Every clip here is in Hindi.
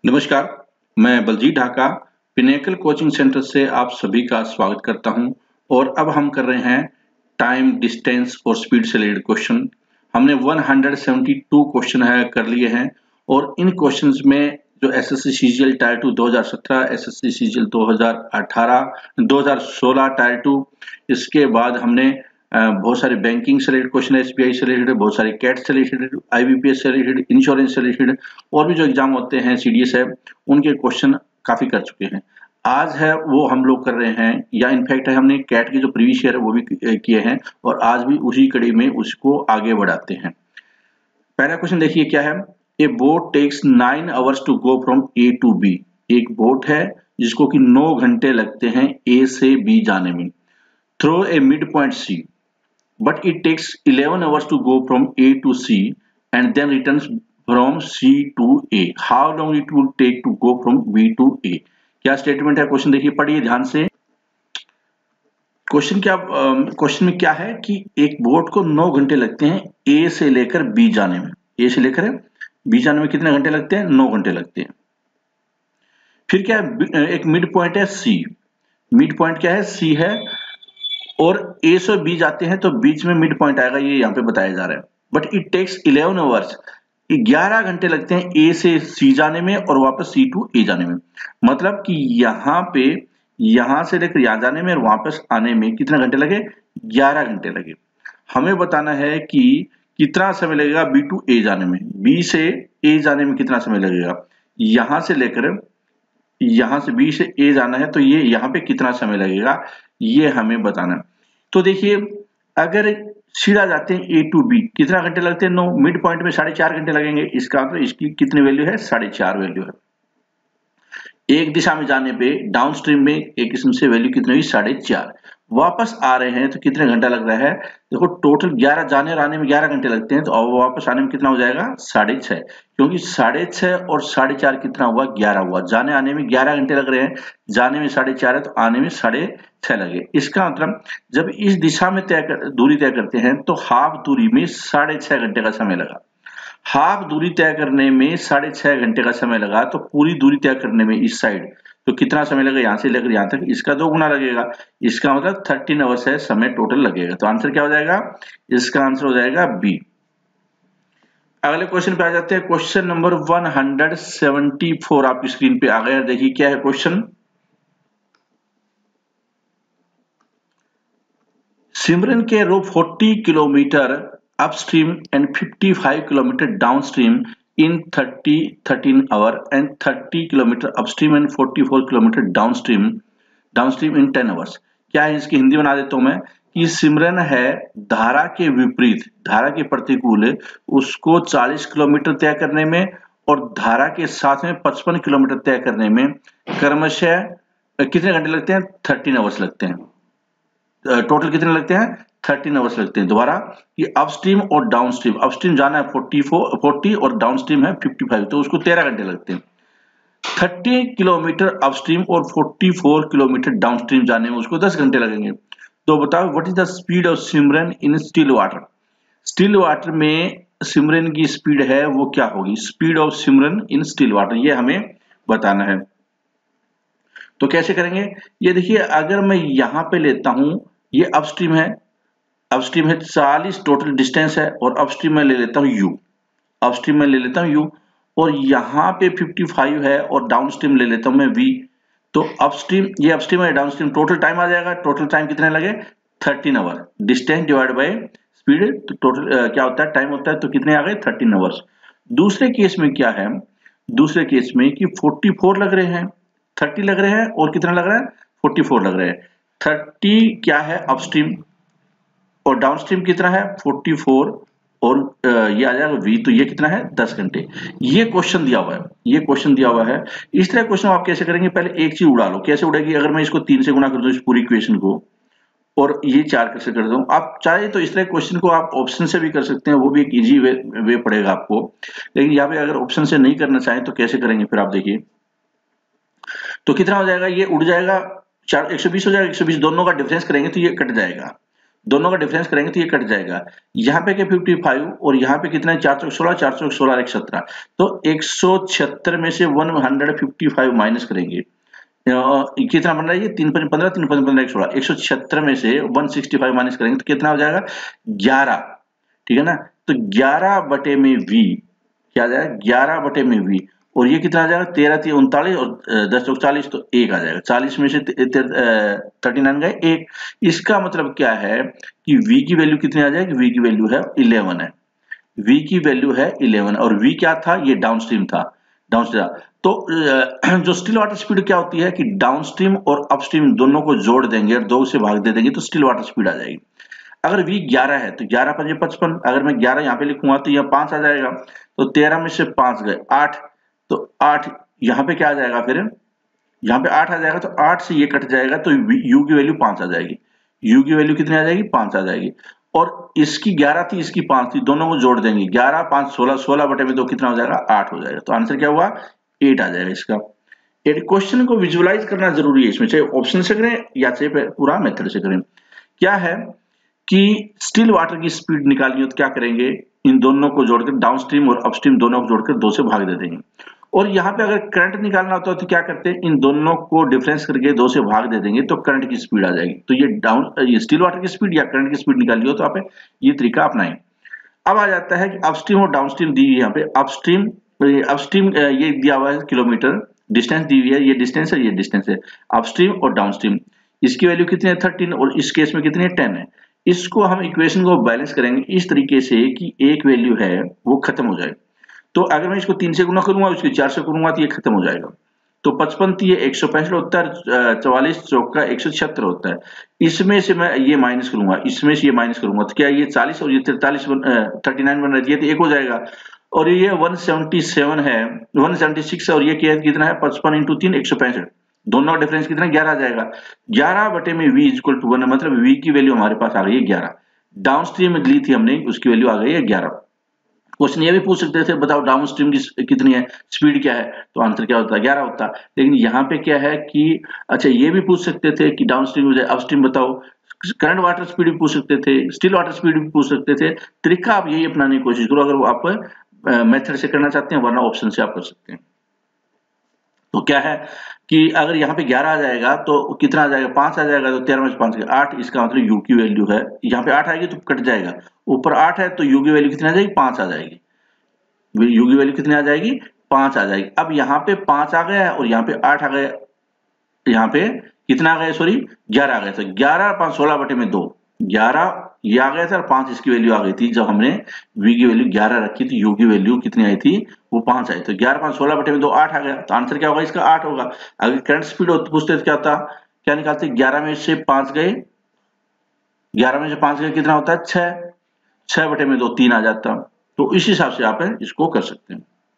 नमस्कार, मैं Baljeet Dhaka pinnacle coaching centre से आप सभी का स्वागत करता हूं। और अब हम कर रहे हैं टाइम, डिस्टेंस और स्पीड से रिलेटेड क्वेश्चन। हमने 172 क्वेश्चन कर लिए हैं और इन क्वेश्चंस में जो SSC CGL tier 2 2017, SSC CGL 2018, 2016 tier 2, इसके बाद हमने बहुत सारे बैंकिंग से रिलेटेड क्वेश्चन, एसबीआई से रिलेटेड, बहुत सारे कैट से रिलेटेड, आईबीपीएस से रिलेटेड, इंश्योरेंस से रिलेटेड और भी जो एग्जाम होते हैं सीडीएस है उनके क्वेश्चन काफी कर चुके हैं। आज है वो हम लोग कर रहे हैं, या इनफैक्ट हमने कैट के जो प्रीवियस ईयर है वो भी किए हैं और आज भी उसी कड़ी में उसको आगे बढ़ाते हैं। पहला क्वेश्चन देखिए क्या है। A boat takes 9 hours to go from A to B. एक बोट है जिसको कि 9 घंटे लगते हैं ए से बी जाने में। Through a mid point C but it takes 11 hours to go from A to C and then returns from C to A. How long it will take to go from B to A? क्या स्टेटमेंट है, क्वेश्चन देखिए, पढ़िए ध्यान से। क्वेश्चन में क्या है कि एक बोट को 9 घंटे लगते हैं ए से लेकर बी जाने में। ए से लेकर बी जाने में कितने घंटे लगते हैं? 9 घंटे लगते हैं। फिर क्या है, एक मिड पॉइंट है सी। मिड पॉइंट क्या है? सी है और ए से बी जाते हैं तो बीच में मिड पॉइंट आएगा, ये यहाँ पे बताया जा रहा है। बट इट टेक्स 11 आवर्स, 11 घंटे लगते हैं ए से सी जाने में और वापस सी टू ए जाने में। मतलब कि यहाँ पे यहां से लेकर यहां जाने में और वापस आने में कितने घंटे लगे? 11 घंटे लगे। हमें बताना है कि कितना समय लगेगा बी टू ए जाने में। बी से ए जाने में कितना समय लगेगा, यहां से लेकर यहां से बी से ए जाना है तो ये यहाँ पे कितना समय लगेगा, ये हमें बताना है। तो देखिए, अगर सीधा जाते हैं ए टू बी, कितना घंटे लगते हैं? 9। मिड पॉइंट में 4.5 घंटे लगेंगे। इसका मतलब इसकी कितनी वैल्यू है? 4.5 वैल्यू है। एक दिशा में जाने पे डाउन स्ट्रीम में एक किस्म से वैल्यू कितनी हुई? 4.5। वापस आ रहे हैं तो कितने घंटा लग रहा है? देखो, टोटल 11 जाने और आने में 11 घंटे लगते हैं, तो अब वापस आने में कितना हो जाएगा? 6.5। क्योंकि 6.5 और 4.5 कितना हुआ? 11 हुआ। जाने आने में 11 घंटे लग रहे हैं, जाने में 4.5 है तो आने में 6.5 लगे। इसका मतलब जब इस दिशा में दूरी तय करते हैं तो हाफ दूरी में 6.5 घंटे का समय लगा। हाफ दूरी तय करने में 6.5 घंटे का समय लगा, तो पूरी दूरी तय करने में इस साइड तो कितना समय लगेगा? यहां से लेकर यहां तक इसका 2 गुना लगेगा। इसका मतलब 13 आवर्स है समय टोटल लगेगा। तो आंसर क्या हो जाएगा? इसका आंसर हो जाएगा बी। अगले क्वेश्चन पे आ जाते हैं। क्वेश्चन नंबर 174 आपकी स्क्रीन पे आ गया। देखिए क्या है क्वेश्चन। सिमरन के rows 40 kilometre upstream and 55 kilometer downstream in 13 hour and 30 kilometer upstream and 44 kilometer downstream in 10 hours। क्या है, इसकी हिंदी बना देता हूं मैं कि सिमरन है धारा के विपरीत, धारा के प्रतिकूल उसको 40 किलोमीटर तय करने में और धारा के साथ में 55 किलोमीटर तय करने में क्रमशः कितने घंटे लगते हैं? 13 आवर्स लगते हैं। टोटल कितने लगते हैं? 13 आवर्स लगते हैं। दोबारा, ये अपस्ट्रीम और डाउनस्ट्रीम, अपस्ट्रीम जाना है 40 और डाउनस्ट्रीम है 55, तो उसको 13 घंटे लगते हैं। 30 किलोमीटर अपस्ट्रीम और 44 किलोमीटर डाउनस्ट्रीम जाने में उसको 10 घंटे लगेंगे। तो बताओ what is the speed of Simran in still water. Still water में सिमरन की स्पीड है वो क्या होगी? Speed of Simran in still water, ये हमें बताना है। तो कैसे करेंगे? ये देखिए, अगर मैं यहां पे लेता हूं, ये अपस्ट्रीम है, अपस्ट्रीम है 40 टोटल डिस्टेंस है, और अपस्ट्रीम में ले लेता हूं यू, अपस्ट्रीम में ले लेता हूं यू, और यहाँ पे 55 है और डाउनस्ट्रीम ले लेता हूं मैं वी। तो अपस्ट्रीम, ये अपस्ट्रीम है, डाउनस्ट्रीम, टोटल टाइम आ जाएगा। टोटल टाइम कितने लगे? 13 hour. Distance divide by speed, तो टोटल क्या होता है? टाइम होता है, तो कितने आ गए? 13 आवर्स। दूसरे केस में क्या है? दूसरे केस में कि 44 लग रहे हैं, 30 लग रहे हैं और कितना लग रहा है? 44 लग रहे हैं। 30 क्या है? अपस्ट्रीम, और डाउनस्ट्रीम कितना है? 44, और ये आ जाएगा वी, तो ये कितना है? 10 घंटे। ये क्वेश्चन दिया हुआ है, ये क्वेश्चन दिया हुआ है। इस तरह क्वेश्चन आप कैसे करेंगे? पहले एक चीज उड़ा लो। कैसे उड़ेगी? अगर मैं इसको 3 से गुणा कर दूं इस पूरी इक्वेशन को, और ये 4 कैसे कर दूं? आप चाहे तो इस तरह क्वेश्चन को आप ऑप्शन से भी कर सकते हैं, वो भी एक इजी वे पड़ेगा आपको। लेकिन यहाँ पे अगर ऑप्शन से नहीं करना चाहें तो कैसे करेंगे फिर आप देखिए। तो कितना हो जाएगा? ये उड़ जाएगा, 120 हो जाएगा, 120 दोनों का डिफरेंस करेंगे तो ये कट जाएगा। दोनों का डिफरेंस करेंगे तो ये कट जाएगा। यहाँ पे क्या 55 और यहाँ पे कितना है 416, 416 117, तो 176 में से 155 माइनस करेंगे, कितना बन रहा है ये 3 5 15, 3 5 15 116, 176 में से 165 माइनस करेंगे तो कितना हो जाएगा 11, ठीक है ना। तो 11 बटे में v क्या आ जाएगा 11 बटे में v, और ये कितना आ जाएगा 13 3 39 और 10 40, तो 1 आ जाएगा। 40 में से 39 गए 1। इसका मतलब क्या है कि v की वैल्यू कितनी आ जाएगी, v की वैल्यू है 11 है, v की वैल्यू है 11 और v क्या था, ये डाउनस्ट्रीम था, डाउनस्ट्रीम। तो जो स्टिल वाटर स्पीड क्या होती है कि डाउनस्ट्रीम और अपस्ट्रीम दोनों को जोड़ देंगे और 2 से भाग दे देंगे तो स्टिल वाटर स्पीड आ जाएगी। अगर v 11 है तो 11 5 55, अगर मैं 11 यहाँ पे लिखूंगा तो यहाँ 5 आ जाएगा, तो 13 में से 5 गए 8, तो 8 यहाँ पे क्या आ जाएगा, फिर यहाँ पे 8 आ जाएगा, तो 8 से ये कट जाएगा तो u की वैल्यू 5 आ जाएगी, u की वैल्यू कितनी आ जाएगी 5 आ जाएगी। और इसकी 11 थी इसकी 5 थी, दोनों को जोड़ देंगे 11 5 16, 16 बटे में 2 कितना हो जाएगा 8 हो जाएगा, तो आंसर क्या हुआ 8 आ जाएगा इसका। क्वेश्चन को विजुअलाइज करना जरूरी है इसमें, चाहे ऑप्शन से करें या चाहे पूरा मेथड से करें। क्या है कि स्टिल वाटर की स्पीड निकालनी हो तो क्या करेंगे, इन दोनों को जोड़कर डाउनस्ट्रीम और अपस्ट्रीम दोनों को जोड़कर 2 से भाग दे देंगे। और यहाँ पे अगर करंट निकालना होता है तो क्या करते हैं, इन दोनों को डिफरेंस करके 2 से भाग दे देंगे तो करंट की स्पीड आ जाएगी। तो ये स्टिल वाटर की स्पीड या करंट की स्पीड निकालनी हो तो आप ये तरीका अपनाएं। अब आ जाता है कि अपस्ट्रीम और डाउनस्ट्रीम दी हुई है, यहाँ पे अपस्ट्रीम ये दिया हुआ है किलोमीटर, डिस्टेंस दी हुई है, ये डिस्टेंस है ये डिस्टेंस है, अपस्ट्रीम और डाउनस्ट्रीम। इसकी वैल्यू कितनी है 13 और इस केस में कितनी है 10 है। इसको हम इक्वेशन को बैलेंस करेंगे इस तरीके से कि एक वैल्यू है वो खत्म हो जाए। तो अगर मैं इसको 3 से गुना करूंगा उसके 4 से करूंगा तो ये खत्म हो जाएगा। तो 55 ये 165 होता है, 44 चौका 176 होता है। इसमें से मैं ये माइनस करूंगा, इसमें से ये माइनस करूंगा तो क्या ये 40 और ये 39 39 बन रही है तो 1 हो जाएगा। और ये 177 है 176 है और ये कितना है 55 इंटू 3 165, दोनों का डिफरेंस कितना 11 आ जाएगा। 11 बटे में v इक्वल टू 1, मतलब v की वैल्यू हमारे पास आ गई है 11। डाउनस्ट्रीम में ली थी हमने, उसकी वैल्यू आ गई है 11। क्वेश्चन ये भी पूछ सकते थे बताओ डाउनस्ट्रीम की कितनी है स्पीड क्या है, तो आंसर क्या होता है 11 होता। लेकिन यहाँ पे क्या है कि अच्छा ये भी पूछ सकते थे कि डाउनस्ट्रीम अपस्ट्रीम बताओ, करंट वाटर स्पीड भी पूछ सकते थे, स्टिल वाटर स्पीड भी पूछ सकते थे। तरीका आप यही अपनाने की कोशिश करो अगर वो आप मेथड से करना चाहते हैं, वरना ऑप्शन से आप कर सकते हैं। तो क्या है कि अगर यहाँ पे 11 आ जाएगा तो कितना आ जाएगा 5 आ जाएगा, तो 13 में से 5 8, इसका मतलब u की वैल्यू है, यहाँ पे 8 आएगी तो कट जाएगा, ऊपर 8 है तो u की वैल्यू कितनी आ जाएगी 5 आ जाएगी, u की वैल्यू कितनी आ जाएगी 5 आ जाएगी। अब यहाँ पे 5 आ गया और यहाँ पे 8 आ गया, यहाँ पे कितना आ गया सॉरी 11 आ गया था, 11 5 16 बटे में 2, 11 ये आ गया था और 5 इसकी वैल्यू आ गई थी। जब हमने v की वैल्यू 11 रखी थी u की वैल्यू कितनी आई थी वो 5 आई, तो 11 5 16 बटे में 2 8 आ गया, तो आंसर क्या होगा इसका 8 होगा। अगर करंट स्पीड पूछते तो क्या होता, क्या निकालते 11 में से 5 गए, 11 में से 5 गए कितना होता है 6, 6 बटे में 2 3 आ जाता। तो इस हिसाब से आप इसको कर सकते हैं।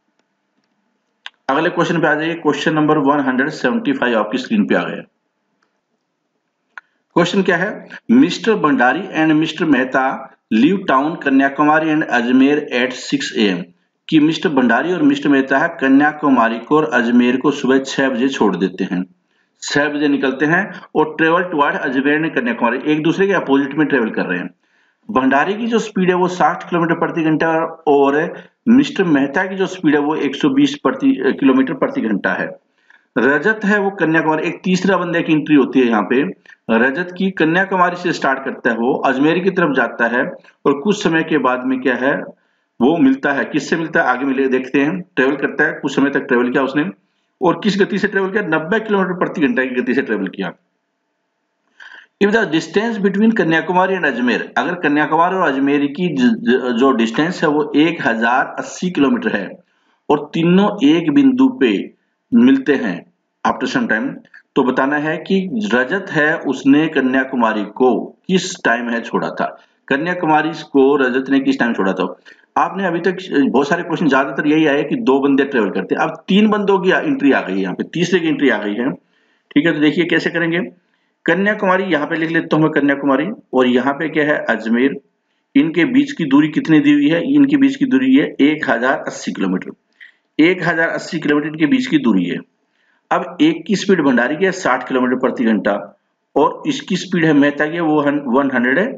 अगले क्वेश्चन पे आ जाइए, क्वेश्चन नंबर 175 आपकी स्क्रीन पे आ गया। क्वेश्चन क्या है, mister Bhandari and mister Mehta leave town Kanyakumari and Ajmer at 6 AM, कि मिस्टर भंडारी और मिस्टर मेहता है कन्याकुमारी को और अजमेर को सुबह 6 बजे छोड़ देते हैं, 6 बजे निकलते हैं और travel toward Ajmer and Kanyakumari, एक दूसरे के अपोजिट में ट्रेवल कर रहे हैं। भंडारी की जो स्पीड है वो 60 किलोमीटर प्रति घंटा और मिस्टर मेहता की जो स्पीड है वो 120 किलोमीटर प्रति घंटा है। रजत है वो कन्याकुमारी, एक तीसरा बंदे की एंट्री होती है यहाँ पे, रजत की कन्याकुमारी से स्टार्ट करता है, वो अजमेर की तरफ जाता है और कुछ समय के बाद में क्या है वो मिलता है, किससे मिलता है आगे मिले देखते हैं। ट्रेवल करता है, कुछ समय तक ट्रेवल किया उसने और किस गति से ट्रेवल किया 90 किलोमीटर प्रति घंटा की गति से ट्रेवल किया। If the distance between Kanyakumari and Ajmer, अगर कन्याकुमारी और अजमेर की जो डिस्टेंस है वो 1080 किलोमीटर है और तीनों एक बिंदु पे मिलते हैं आफ्टर सम टाइम, तो बताना है कि रजत है उसने कन्याकुमारी को किस टाइम है छोड़ा था, कन्याकुमारी को रजत ने किस टाइम छोड़ा था। आपने अभी तक बहुत सारे क्वेश्चन ज्यादातर यही आया कि 2 बंदे ट्रेवल करते हैं, अब 3 बंदों की एंट्री आ गई है, यहाँ पे तीसरे की एंट्री आ गई है। ठीक है, तो देखिए कैसे करेंगे। कन्याकुमारी यहाँ पे लिख लेता हूं मैं कन्याकुमारी, और यहाँ पे क्या है अजमेर, इनके बीच की दूरी कितनी दी हुई है, इनके बीच की दूरी है 1080 किलोमीटर, 1080 किलोमीटर इनके बीच की दूरी है। अब एक की स्पीड भंडारी की है 60 किलोमीटर प्रति घंटा और इसकी स्पीड है मेहता की वो 110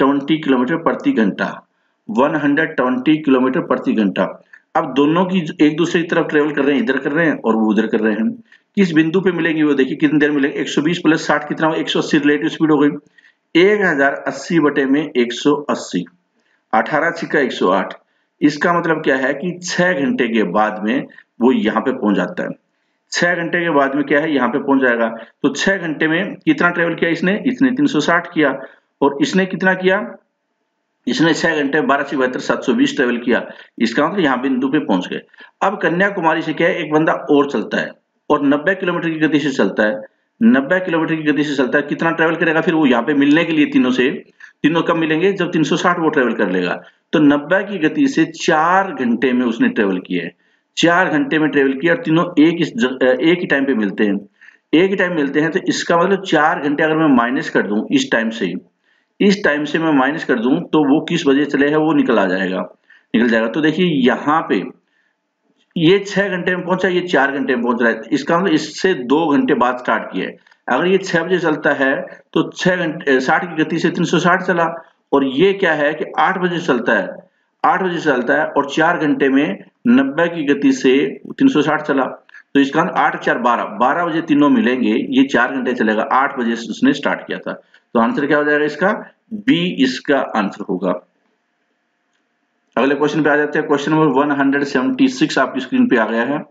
120 किलोमीटर प्रति घंटा, 120 किलोमीटर प्रति घंटा। अब दोनों की एक दूसरे की तरफ ट्रेवल कर रहे हैं, इधर कर रहे हैं और वो उधर कर रहे हैं। किस बिंदु पे मिलेंगे वो देखिए, कितनी देर मिलेंगे। 120 प्लस 60 कितना हो, 180 रिलेटिव स्पीड हो गई। 1080 बटे में 180, 18 छिक्का 108। इसका मतलब क्या है कि 6 घंटे के बाद में वो यहाँ पे पहुंच जाता है। 6 घंटे के बाद में क्या है, यहाँ पे पहुंच जाएगा। तो 6 घंटे में कितना ट्रेवल किया इसने 360 किया। और इसने कितना किया, इसने 6 घंटे 12 से 72 720 ट्रेवल किया। इसका मतलब यहाँ बिंदु पे पहुंच गए। अब कन्याकुमारी से क्या है, एक बंदा और चलता है और 90 किलोमीटर की गति से चलता है। 90 किलोमीटर की गति से चलता है, कितना ट्रेवल करेगा फिर वो यहाँ पे मिलने के लिए तीनों से, तीनों कब मिलेंगे, जब 360 वो ट्रेवल कर लेगा। तो 90 की गति से 4 घंटे में उसने ट्रेवल किया है। 4 घंटे में ट्रेवल किया और तीनों एक ही टाइम पे मिलते हैं, एक ही टाइम मिलते हैं। तो इसका मतलब 4 घंटे अगर मैं माइनस कर दूं इस टाइम से, इस टाइम से मैं माइनस कर दूं तो वो किस बजे चले है वो निकल जाएगा। तो देखिए यहाँ पे ये 6 घंटे में पहुंचा, ये 4 घंटे में पहुंच रहा है। इसका मतलब इससे 2 घंटे बाद स्टार्ट किया है। अगर ये 6 बजे चलता है तो 6 घंटे 60 की गति से 360 चला, और ये क्या है कि 8 बजे चलता है, 8 बजे चलता है और 4 घंटे में 90 की गति से 360 चला। तो इसका 8 4 12, 12 बजे तीनों मिलेंगे, ये 4 घंटे चलेगा। 8 बजे से उसने स्टार्ट किया था। तो आंसर क्या हो जाएगा इसका, बी इसका आंसर होगा। अगले क्वेश्चन पे आ जाते हैं। क्वेश्चन नंबर 176 आपकी स्क्रीन पे आ गया है।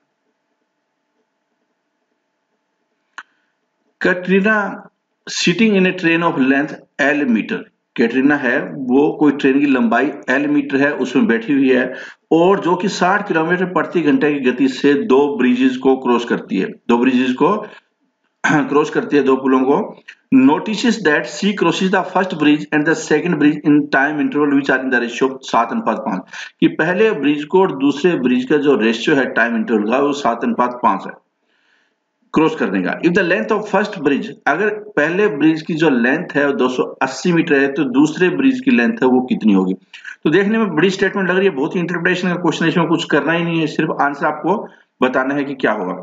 Katrina sitting in a train of length L metre. Katrina है वो कोई ट्रेन की लंबाई L मीटर है, उसमें बैठी हुई है और जो कि 60 किलोमीटर प्रति घंटे की गति से 2 ब्रिजेस को क्रॉस करती है, 2 ब्रिजेस को क्रॉस करती है, 2 पुलों को। Notice that C crosses the first bridge and the second bridge in time interval which are in the ratio 7:5, कि पहले ब्रिज को और दूसरे ब्रिज का जो रेशियो है टाइम इंटरवल का वो 7:5 है क्रॉस करने का। If the length of first bridge, अगर पहले ब्रिज की जो लेंथ है वो 280 मीटर है तो दूसरे ब्रिज की लेंथ है वो कितनी होगी। तो देखने में बड़ी स्टेटमेंट लग रही है, बहुत ही इंटरप्रिटेशन का क्वेश्चन है, इसमें कुछ करना ही नहीं है, सिर्फ आंसर आपको बताना है कि क्या होगा।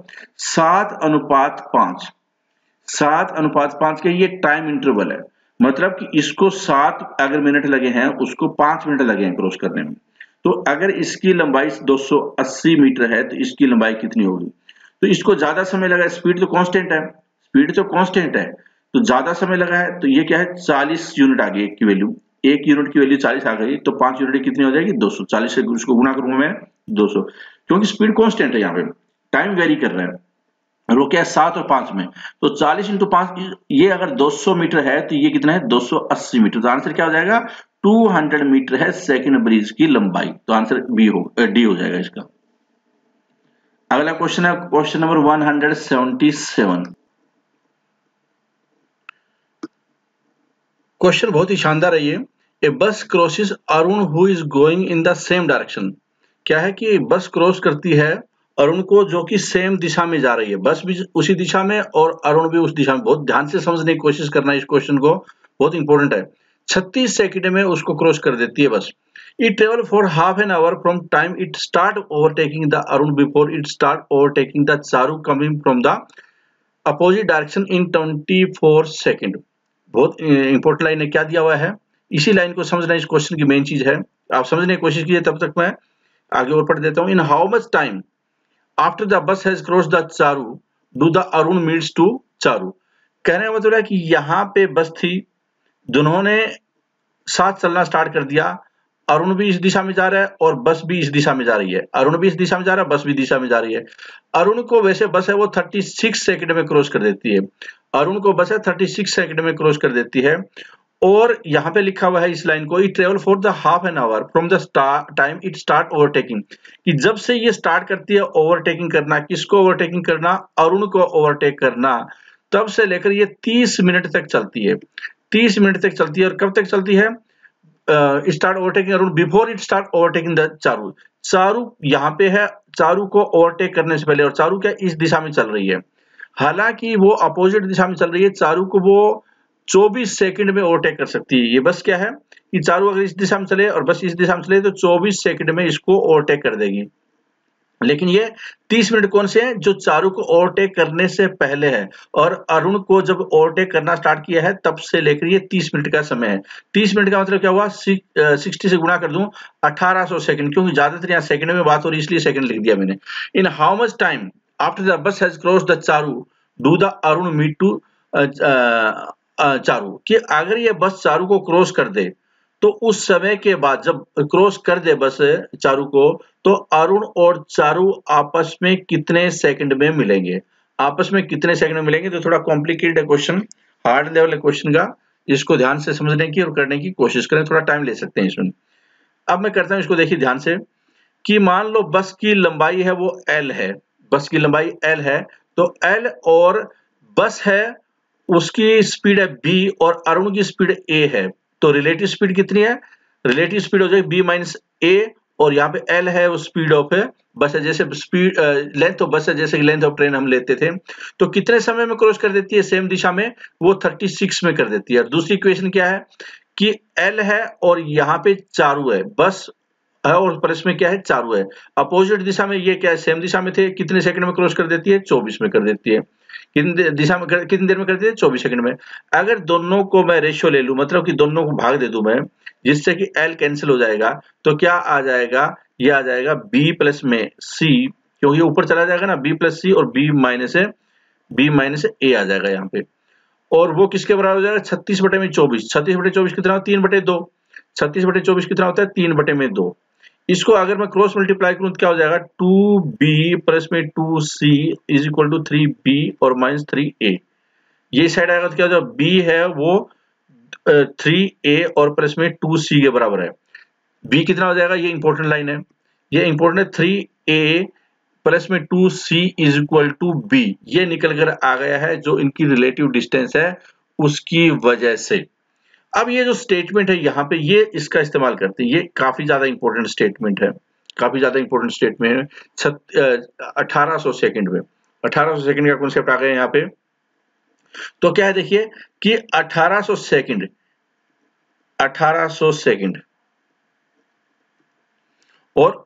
7:5, 7:5 के ये टाइम इंटरवल है, मतलब कि इसको 7 अगर मिनट लगे हैं उसको 5 मिनट लगे हैं क्रॉस करने में। तो अगर इसकी लंबाई 280 मीटर है तो इसकी लंबाई कितनी होगी। तो इसको ज्यादा समय लगा, स्पीड तो कांस्टेंट है, स्पीड तो कांस्टेंट है, तो ज्यादा समय लगा है। तो ये क्या है, 40 यूनिट आ गई एक की वैल्यू, एक यूनिट की वैल्यू 40 आ गई। तो 5 यूनिट कितनी हो जाएगी, 200। 40 से उसको गुणा करूंगा मैं 200, क्योंकि स्पीड कांस्टेंट है, यहाँ पे टाइम वेरी कर रहा है और वो क्या है 7 और 5 में। तो 40 इंटू 5, ये अगर 200 मीटर है तो ये कितना है 280 मीटर। तो आंसर क्या हो जाएगा, 200 मीटर है सेकंड ब्रिज की लंबाई। तो आंसर डी हो जाएगा इसका। अगला क्वेश्चन है क्वेश्चन नंबर 177। क्वेश्चन बहुत ही शानदार है ये। A bus crosses Arun who is going in the same direction. क्या है कि बस क्रॉस करती है अरुण को जो कि सेम दिशा में जा रही है, बस भी उसी दिशा में और अरुण भी उस दिशा में। बहुत ध्यान से समझने की कोशिश करना इस क्वेश्चन को, बहुत इंपॉर्टेंट है। 36 सेकंड में उसको क्रॉस कर देती है बस। It travel for half an hour from time it start overtaking the Arun before it start overtaking the Charu coming from the opposite direction in 24 second. बहुत इंपॉर्टेंट लाइन है, क्या दिया हुआ है, इसी लाइन को समझना इस क्वेश्चन की मेन चीज है। आप समझने की कोशिश कीजिए, तब तक मैं आगे और पढ़ देता हूँ। In how much time after the bus has cross the Charu do the Arun meets to Charu. कहने का मतलब है कि यहाँ पे बस थी, जिन्होंने साथ चलना स्टार्ट कर दिया, अरुण भी इस दिशा में जा रहा है और बस भी इस दिशा में जा रही है, अरुण भी इस दिशा में जा रहा है, बस भी दिशा में जा रही है। अरुण को वैसे बस है वो 36 सेकंड में क्रॉस कर देती है, अरुण को बस है 36 सेकंड में क्रॉस कर देती है। और यहाँ पे लिखा हुआ है इस लाइन को, it travel for the half an hour from the time it start overtaking, कि जब से ये स्टार्ट करती है ओवरटेकिंग करना, किसको ओवरटेकिंग करना, अरुण को ओवरटेक करना, तब से लेकर ये 30 मिनट तक चलती है, 30 मिनट तक चलती है। और कब तक चलती है, start overtaking Arun before it start overtaking the Charu. Charu यहाँ पे है, चारू को ओवरटेक करने से पहले, और चारू क्या इस दिशा में चल रही है, हालांकि वो अपोजिट दिशा में चल रही है, चारू को वो 24 सेकंड में ओवरटेक कर सकती है। ये बस क्या है कि चारू अगर इस दिशा में चले और बस इस दिशा में चले तो 24 सेकंड में इसको ओवरटेक कर देगी। लेकिन ये 30 मिनट कौन से हैं जो चारू को ओवरटेक करने से पहले है, और अरुण को जब ओवरटेक करना स्टार्ट किया है तब से लेकर ये 30 मिनट का समय है। 30 मिनट का मतलब क्या हुआ, 60 से गुणा कर दूं 1800 सेकंड, क्योंकि ज्यादातर यहाँ सेकंड में बात हो रही इसलिए सेकंड लिख दिया मैंने। In how much time after the bus has cross the Charu do the Arun meet to Charu, कि अगर ये बस चारू को क्रॉस कर दे तो उस समय के बाद, जब क्रॉस कर दे बस चारू को, तो अरुण और चारू आपस में कितने सेकंड में मिलेंगे, आपस में कितने सेकंड में मिलेंगे। तो थोड़ा कॉम्प्लिकेटेड है क्वेश्चन, हार्ड लेवल है क्वेश्चन का, इसको ध्यान से समझने की और करने की कोशिश करें, थोड़ा टाइम ले सकते हैं इसमें। अब मैं करता हूं इसको, देखिए ध्यान से, कि मान लो बस की लंबाई है वो L है, बस की लंबाई L है, तो L और बस है उसकी स्पीड है B और अरुण की स्पीड A है, तो रिलेटिव स्पीड कितनी है, रिलेटिव स्पीड हो जाएगी B माइनस A, और यहाँ पे L है वो स्पीड ऑफ बस है, जैसे स्पीड लेंथ ऑफ बस है, जैसे लेंथ ऑफ ट्रेन हम लेते थे, तो कितने समय में क्रॉस कर देती है सेम दिशा में, वो 36 में कर देती है। और दूसरी इक्वेशन क्या है कि L है और यहाँ पे चारू है, बस है और प्लस में क्या है चारू है, अपोजिट दिशा में ये क्या है सेम दिशा में थे, कितने सेकंड में क्रॉस कर देती है 24 में कर देती है। कितनी दिशा में कितनी देर में कर देती है 24 सेकंड में। अगर दोनों को मैं रेशियो ले लूं, मतलब कि दोनों को भाग दे दूं मैं, जिससे कि L कैंसिल हो जाएगा, तो क्या आ जाएगा, ये आ जाएगा B प्लस में C, क्योंकि ऊपर चला जाएगा ना B प्लस C, और B माइनस A आ जाएगा यहाँ पे, और वो किसके बराबर हो जाएगा 36 बटे में 24, 36 बटे 24 कितना होता है 3 बटे 2, 36 बटे 24 कितना होता है 3 बटे में 2। इसको अगर मैं क्रॉस मल्टीप्लाई करूं तो क्या हो जाएगा 2b प्लस में 2c is equal to 3b और माइनस 3a, ये साइड आएगा तो क्या हो जाएगा b है वो 3a और प्लस में 2c के बराबर है। b कितना हो जाएगा, ये इंपॉर्टेंट लाइन है, ये इंपॉर्टेंट है, 3a प्लस में 2c is equal to b, ये निकल कर आ गया है जो इनकी रिलेटिव डिस्टेंस है उसकी वजह से। अब ये जो स्टेटमेंट है यहाँ पे, ये इसका इस्तेमाल करते हैं, ये काफी ज्यादा इंपॉर्टेंट स्टेटमेंट है, काफी ज्यादा इंपॉर्टेंट स्टेटमेंट है। 1800 सेकंड में 1800 सेकंड का कॉन्सेप्ट आ गया यहाँ पे। तो क्या है देखिए कि 1800 सेकंड और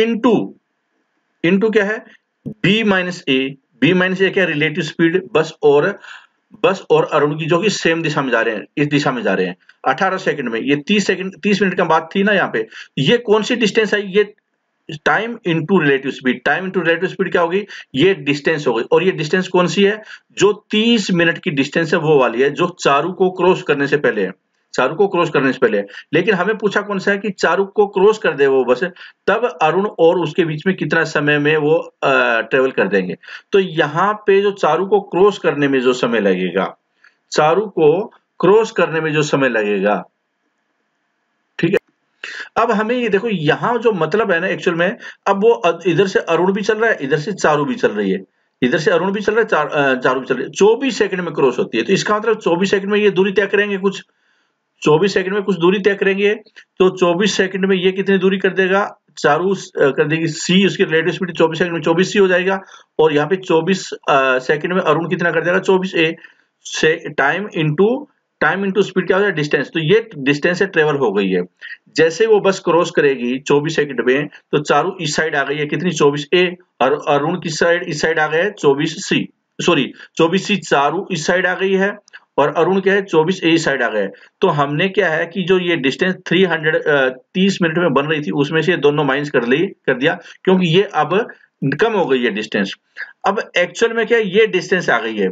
इनटू क्या है b माइनस ए क्या रिलेटिव स्पीड बस और अरुण की, जो कि सेम दिशा में जा रहे हैं, इस दिशा में जा रहे हैं 18 सेकंड में, ये 30 मिनट का बात थी ना यहाँ पे, ये कौन सी डिस्टेंस आई, ये time into relative speed, time into relative speed क्या होगी, ये डिस्टेंस हो गई, और ये डिस्टेंस कौन सी है, जो 30 मिनट की डिस्टेंस है वो वाली है, जो चारू को क्रॉस करने से पहले है, चारू को क्रॉस करने से पहले। लेकिन हमें पूछा कौन सा है कि चारू को क्रॉस कर दे वो बस, तब अरुण और उसके बीच में कितना समय में वो ट्रेवल कर देंगे। तो यहाँ पे जो चारू को क्रॉस करने में जो समय लगेगा, चारू को क्रॉस करने में जो समय लगेगा, ठीक है। अब हमें ये देखो यहाँ जो मतलब है ना एक्चुअल में, अब वो इधर से अरुण भी चल रहा है, इधर से चारू भी चल रही है, इधर से अरुण भी चल रहा है, चारू भी चल रही है, 24 सेकंड में क्रॉस होती है। तो इसका मतलब 24 सेकंड में ये दूरी तय करेंगे, कुछ 24 सेकंड में कुछ दूरी तय करेंगे, तो 24 सेकंड में ये कितनी दूरी कर देगा, चारू कर देगी c, उसकी रिलेटिव स्पीड 24 सेकंड में 24c हो जाएगा, और यहाँ पे 24 सेकंड में अरुण कितना कर देगा 24a से टाइम इनटू स्पीड क्या हो जाएगा डिस्टेंस, तो ये डिस्टेंस से ट्रेवल हो गई है। जैसे वो बस क्रॉस करेगी 24 सेकंड में, तो चारू इस साइड आ गई है कितनी 24a, और अरुण किस साइड, इस साइड आ गया है 24c, सॉरी 24c, चारू इस साइड आ गई है और अरुण क्या है 24 ए साइड आ गए। तो हमने क्या है कि जो ये डिस्टेंस 30 मिनट में बन रही थी उसमें से दोनों माइनस कर दिया, क्योंकि ये अब कम हो गई है डिस्टेंस। अब एक्चुअल में क्या ये डिस्टेंस आ गई है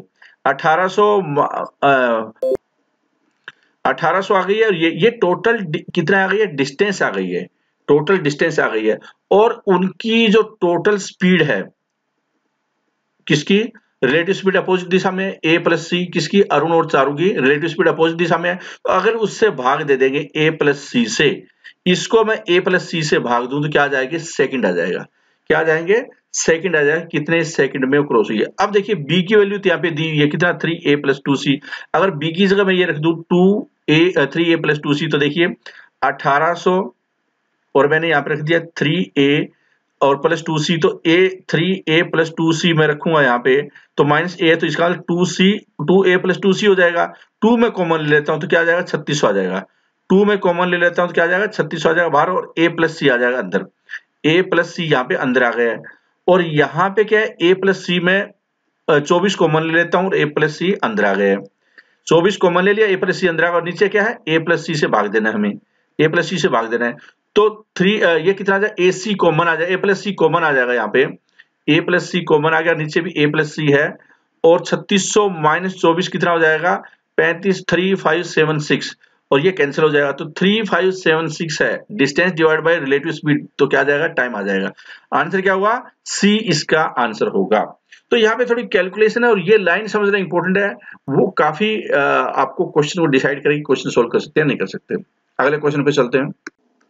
1800 आ गई है, और ये टोटल कितना आ गई है डिस्टेंस आ गई है, टोटल डिस्टेंस आ गई है। और उनकी जो टोटल स्पीड है किसकी, रिलेटिव स्पीड अपोजिट दिशा में a प्लस सी, किसकी अरुण और चारू की रिलेटिव स्पीड अपोजिट दिशा में है, तो अगर उससे भाग दे देंगे a प्लस सी से, इसको मैं a प्लस सी से भाग दूं तो क्या आ जाएगा सेकंड आ जाएगा, क्या आ जाएंगे सेकंड आ जाएगा, कितने सेकंड में क्रॉस हुई है। अब देखिए b की वैल्यू तो यहाँ पे दी है कितना 3a प्लस 2c, अगर b की जगह मैं ये रख दूं 3a प्लस 2c, तो देखिए 1800 और मैंने यहाँ पे रख दिया 3a और प्लस 2c, तो 3a प्लस 2c मैं रखूंगा यहाँ पे, तो माइनस a है, तो इसका 2a प्लस 2c हो जाएगा। 2 में कॉमन ले लेता हूं तो क्या आ जाएगा 3600 आ जाएगा, 2 में कॉमन ले लेता हूं तो क्या आ जाएगा 3600 आ जाएगा बाहर, और a प्लस c आ जाएगा अंदर, a प्लस c यहाँ पे अंदर आ गया है। और यहाँ पे क्या है, a प्लस सी में 24 कॉमन ले लेता हूँ और a प्लस सी अंदर आ गए। 24 कॉमन ले लिया, a प्लस सी अंदर आ गया और नीचे क्या है, a प्लस सी से भाग देना है हमें, a प्लस सी से भाग देना है। तो 3 ये कितना आ जाएगा, AC कॉमन आ जाएगा, a प्लस सी कॉमन आ जाएगा यहाँ पे, a प्लस सी कॉमन आ गया, नीचे भी a प्लस सी है और 3600 माइनस 24 कितना हो जाएगा, 35,3576 और ये कैंसिल हो जाएगा। तो 3576 है distance divide by relative speed, तो क्या आ जाएगा, टाइम आ जाएगा। आंसर क्या हुआ, सी इसका आंसर होगा। तो यहाँ पे थोड़ी कैलकुलेशन है और ये लाइन समझना इंपॉर्टेंट है, वो काफी आपको क्वेश्चन को डिसाइड करेगी, क्वेश्चन सोल्व कर सकते हैं नहीं कर सकते। अगले क्वेश्चन पे चलते हैं,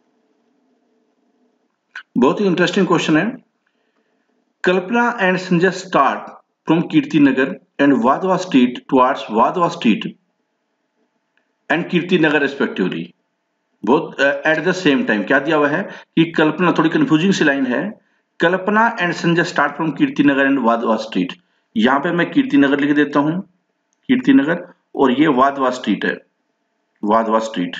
बहुत ही इंटरेस्टिंग क्वेश्चन है। Kalpana and Sanjay start from Kirti Nagar and Wadhwa street towards Wadhwa street and Kirti Nagar respectively, both at the same time. क्या दिया हुआ है कि कल्पना, थोड़ी कंफ्यूजिंग सी लाइन है, Kalpana and Sanjay start from Kirti Nagar and Wadhwa street. यहां पे मैं कीर्ति नगर लिख देता हूं, कीर्ति नगर, और ये वाधवा स्ट्रीट है, वाधवा स्ट्रीट,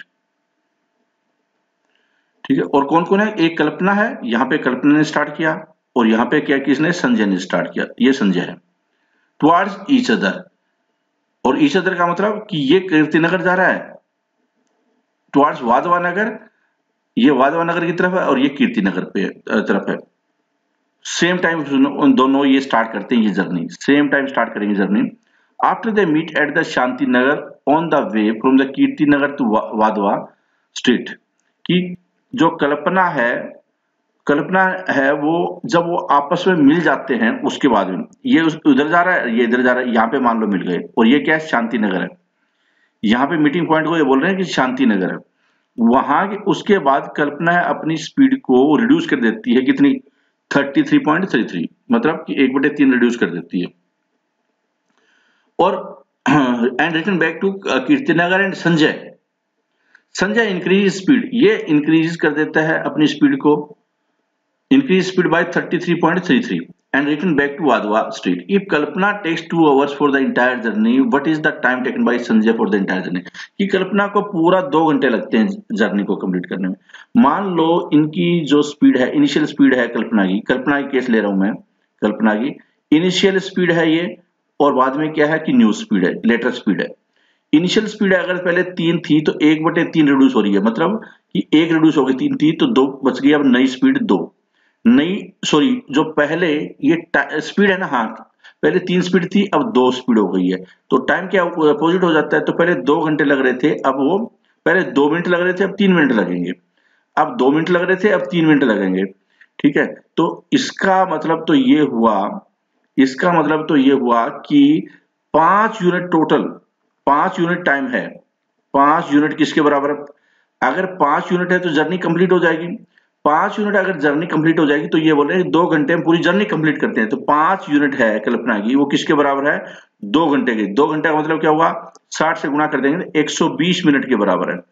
ठीक है। और कौन कौन है, एक कल्पना है, यहाँ पे कल्पना ने स्टार्ट किया और यहाँ पे क्या किसने, संजय ने स्टार्ट किया, ये संजय है। टुवर्ड्स ईच अदर, और ईच अदर का मतलब कि ये कीर्ति नगर जा रहा है, टुवर्ड्स वाधवा नगर, ये वाधवा नगर की तरफ है और ये कीर्ति नगर पे तरफ है। सेम टाइम उन दोनों ये स्टार्ट करते हैं ये जर्नी, सेम टाइम स्टार्ट करेंगे journey. After they meet at the Shanti Nagar on the way from the Kirti Nagar to Wadhwa street, कि जो कल्पना है वो जब वो आपस में मिल जाते हैं उसके बाद में, ये उधर जा रहा है, ये इधर जा रहा है, यहाँ पे मान लो मिल गए, और ये क्या है, शांति नगर है। यहाँ पे मीटिंग पॉइंट को ये बोल रहे हैं कि शांति नगर है। वहां उसके बाद कल्पना है अपनी स्पीड को रिड्यूस कर देती है, कितनी, 33.33, मतलब कि 1/3 रिड्यूस कर देती है। और and return back to Kirtinagar and Sanjay increase speed, ये इंक्रीज कर देता है अपनी स्पीड को, increase speed by 33.33 and return back to Vadhva Street. If Kalpana takes 2 hours for the entire journey, what is the time taken by Sanjay for the entire journey? कि कल्पना को पूरा 2 घंटे लगते हैं जर्नी को कंप्लीट करने में। मान लो इनकी जो स्पीड है, इनिशियल स्पीड है कल्पना की केस ले रहा हूं मैं, कल्पना की इनिशियल स्पीड है ये, और बाद में क्या है कि न्यू स्पीड है, लेटर स्पीड है। इनिशियल स्पीड अगर पहले 3 थी तो 1/3 रिड्यूस हो रही है, मतलब कि 1 रिड्यूस हो गई, 3 थी तो 2 बच गई, अब नई स्पीड 2, नई, सॉरी, जो पहले ये स्पीड है ना, हाँ, पहले 3 स्पीड थी अब 2 स्पीड हो गई है, तो टाइम क्या अपोजिट हो जाता है। तो पहले 2 घंटे लग रहे थे, अब वो पहले 2 मिनट लग रहे थे, अब 3 मिनट लगेंगे, अब 2 मिनट लग रहे थे, अब 3 मिनट लगेंगे, ठीक है। तो इसका मतलब तो ये हुआ, इसका मतलब तो ये हुआ कि 5 यूनिट टोटल, 5 यूनिट टाइम है, 5 यूनिट किसके बराबर है, अगर 5 यूनिट है तो जर्नी कंप्लीट हो जाएगी, 5 यूनिट अगर जर्नी कंप्लीट हो जाएगी तो ये बोल रहे हैं 2 घंटे में पूरी जर्नी कंप्लीट करते हैं, तो 5 यूनिट है कल्पना की, वो किसके बराबर है, 2 घंटे की। 2 घंटे का मतलब क्या हुआ, 60 से गुणा कर देंगे तो 120 मिनट के बराबर है।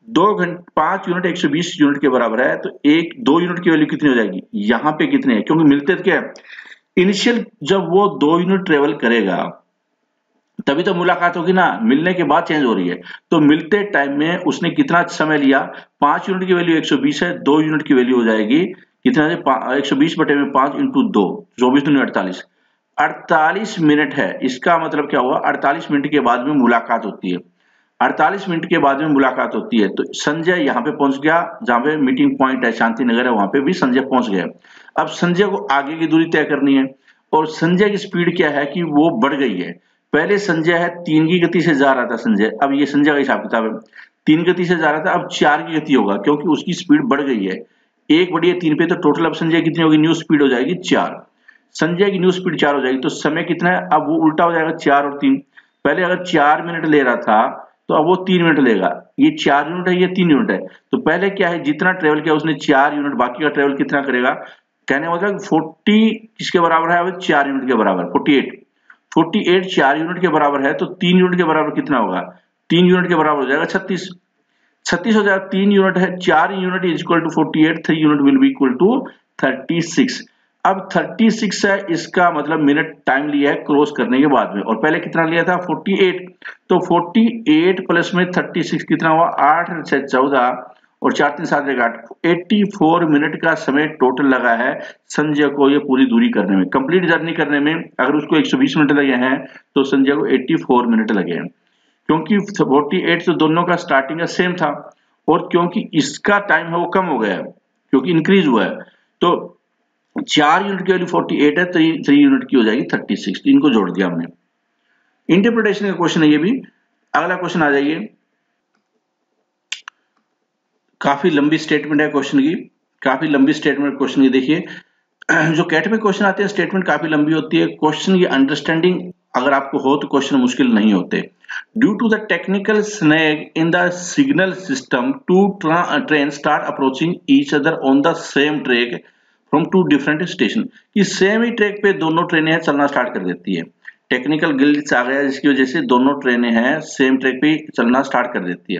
5 यूनिट 120 यूनिट के बराबर है, तो 2 यूनिट की वैल्यू कितनी हो जाएगी, यहाँ पे कितने है, क्योंकि मिलते क्या है, इनिशियल जब वो 2 यूनिट ट्रेवल करेगा तभी तो मुलाकात होगी ना, मिलने के बाद चेंज हो रही है। तो मिलते टाइम में उसने कितना समय लिया, 5 यूनिट की वैल्यू 120 है, 2 यूनिट की वैल्यू हो जाएगी कितना, 120 बटे में 5 इंटू 2, 24 दूनी 48, 48 मिनट है। इसका मतलब क्या हुआ, 48 मिनट के बाद में मुलाकात होती है, 48 मिनट के बाद में मुलाकात होती है। तो संजय यहाँ पे पहुंच गया, जहां पे मीटिंग पॉइंट है शांति नगर है, वहां पे भी संजय पहुंच गया। अब संजय को आगे की दूरी तय करनी है, और संजय की स्पीड क्या है कि वो बढ़ गई है। पहले संजय है 3 की गति से जा रहा था संजय, अब ये संजय का हिसाब किताब है, 3 गति से जा रहा था, अब 4 की गति होगा, क्योंकि उसकी स्पीड बढ़ गई है, 1/3 पे, तो टोटल अब संजय कितनी होगी, न्यू स्पीड हो जाएगी 4, संजय की न्यू स्पीड 4 हो जाएगी। तो समय कितना है, अब वो उल्टा हो जाएगा, 4 और 3, पहले अगर 4 मिनट ले रहा था तो अब वो 3 मिनट लेगा, ये 4 यूनिट है, ये 3 यूनिट है, तो पहले क्या है, जितना ट्रेवल किया उसने 4 यूनिट, बाकी का ट्रेवल कितना करेगा, कहने मतलब 40 किसके बराबर है, अब 4 यूनिट के बराबर, 48 4 यूनिट के बराबर है, तो 3 यूनिट के बराबर कितना होगा, 3 यूनिट के बराबर हो जाएगा 36 हो जाएगा, 3 यूनिट है, 4 unit is equal to 48, 3 unit will be equal to 36। अब 36 है, इसका मतलब मिनट टाइम लिया है क्रॉस करने के बाद में, और पहले कितना लिया था 48, तो 48 प्लस में 36 कितना हुआ, 8 से 14 और 4 3 7 8 84 मिनट का समय टोटल लगा है संजय को ये पूरी दूरी करने में। कंप्लीट जर्नी करने में अगर उसको 120 मिनट लगे हैं तो संजय को 84 मिनट लगे हैं। क्योंकि 48 तो दोनों का स्टार्टिंग का सेम था और क्योंकि इसका टाइम है वो कम हो गया है क्योंकि इंक्रीज हुआ है, तो 4 यूनिट की वैल्यू 48 है, 3 यूनिट की हो जाएगी 36। इनको जोड़ दिया हमने। इंटरप्रिटेशन का क्वेश्चन है ये भी। अगला क्वेश्चन आ जाइए। काफी लंबी स्टेटमेंट है क्वेश्चन की, काफी लंबी स्टेटमेंट क्वेश्चन की। देखिए जो कैट में क्वेश्चन आते हैं स्टेटमेंट काफी लंबी होती है। क्वेश्चन की अंडरस्टैंडिंग अगर आपको हो तो क्वेश्चन मुश्किल नहीं होते। Due to the technical snag in the signal system, two train start approaching each other on the same track from two different station. कि सेम ही ट्रैक पे दोनों ट्रेनें चलना स्टार्ट कर देती है। टेक्निकल ग्लिच आ गया जिसकी वजह से दोनों ट्रेनें हैं सेम ट्रैक पे चलना स्टार्ट कर देती है।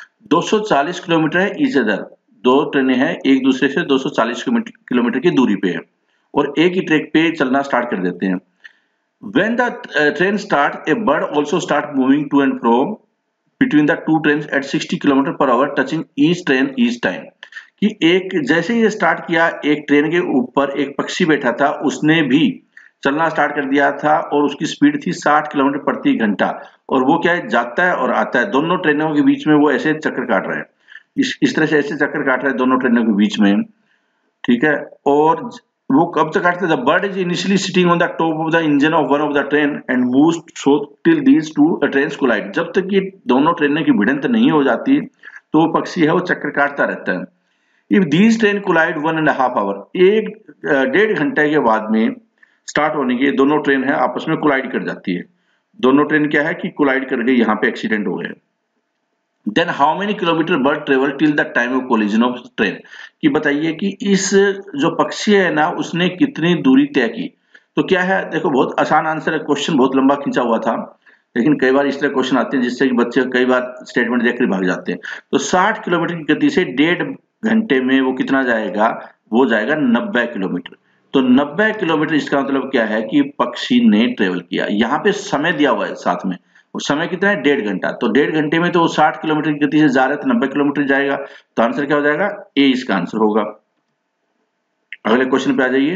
240 किलोमीटर है ईच अदर, दो ट्रेनें हैं एक दूसरे से 240 किलोमीटर की दूरी पे है और एक ही ट्रैक पे चलना स्टार्ट कर देते हैं। When the train start, a bird also start moving to and fro between the two trains at 60 km per hour, touching each train each time। कि एक जैसे ही ये स्टार्ट किया एक ट्रेन के ऊपर एक पक्षी बैठा था उसने भी चलना स्टार्ट कर दिया था और उसकी स्पीड थी 60 किलोमीटर प्रति घंटा और वो क्या है जाता है और आता है दोनों ट्रेनों के बीच में, वो ऐसे चक्कर काट रहे हैं, इस तरह से ऐसे चक्कर काट रहे हैं दोनों ट्रेनों के बीच में, ठीक है। और वो कब तक काटते थे? Bird is initially sitting on the top of the engine of one of the train and moves so till these two trains collide. जब तक ये दोनों ट्रेनों की भिड़ंत नहीं हो जाती तो वो पक्षी है वो चक्कर काटता रहता है। If these train collide 1.5 hour, 1.5 घंटे के बाद में स्टार्ट होने के दोनों ट्रेन है आपस में कोलाइड कर जाती है। दोनों ट्रेन क्या है कि कोलाइड कर गई, यहाँ पे एक्सीडेंट हो गए। Then how many kilometre bird travel till the time of collision of train. कि बताइए कि इस जो पक्षी है ना उसने कितनी दूरी तय की। तो क्या है, देखो बहुत आसान आंसर है, क्वेश्चन बहुत लंबा खींचा हुआ था लेकिन कई बार इस तरह क्वेश्चन आते हैं जिससे कि बच्चे कई बार स्टेटमेंट देखकर भाग जाते हैं। तो 60 किलोमीटर की गति से 1.5 घंटे में वो कितना जाएगा, वो जाएगा 90 किलोमीटर। तो 90 किलोमीटर इसका मतलब क्या है कि पक्षी ने ट्रेवल किया। यहाँ पे समय दिया हुआ है साथ में, और समय कितना है 1.5 घंटा। तो 1.5 घंटे में तो वो 60 किलोमीटर की गति से जा रहे थे, 90 किलोमीटर जाएगा। तो आंसर क्या हो जाएगा, ए इसका आंसर होगा। अगले क्वेश्चन पे आ जाइए।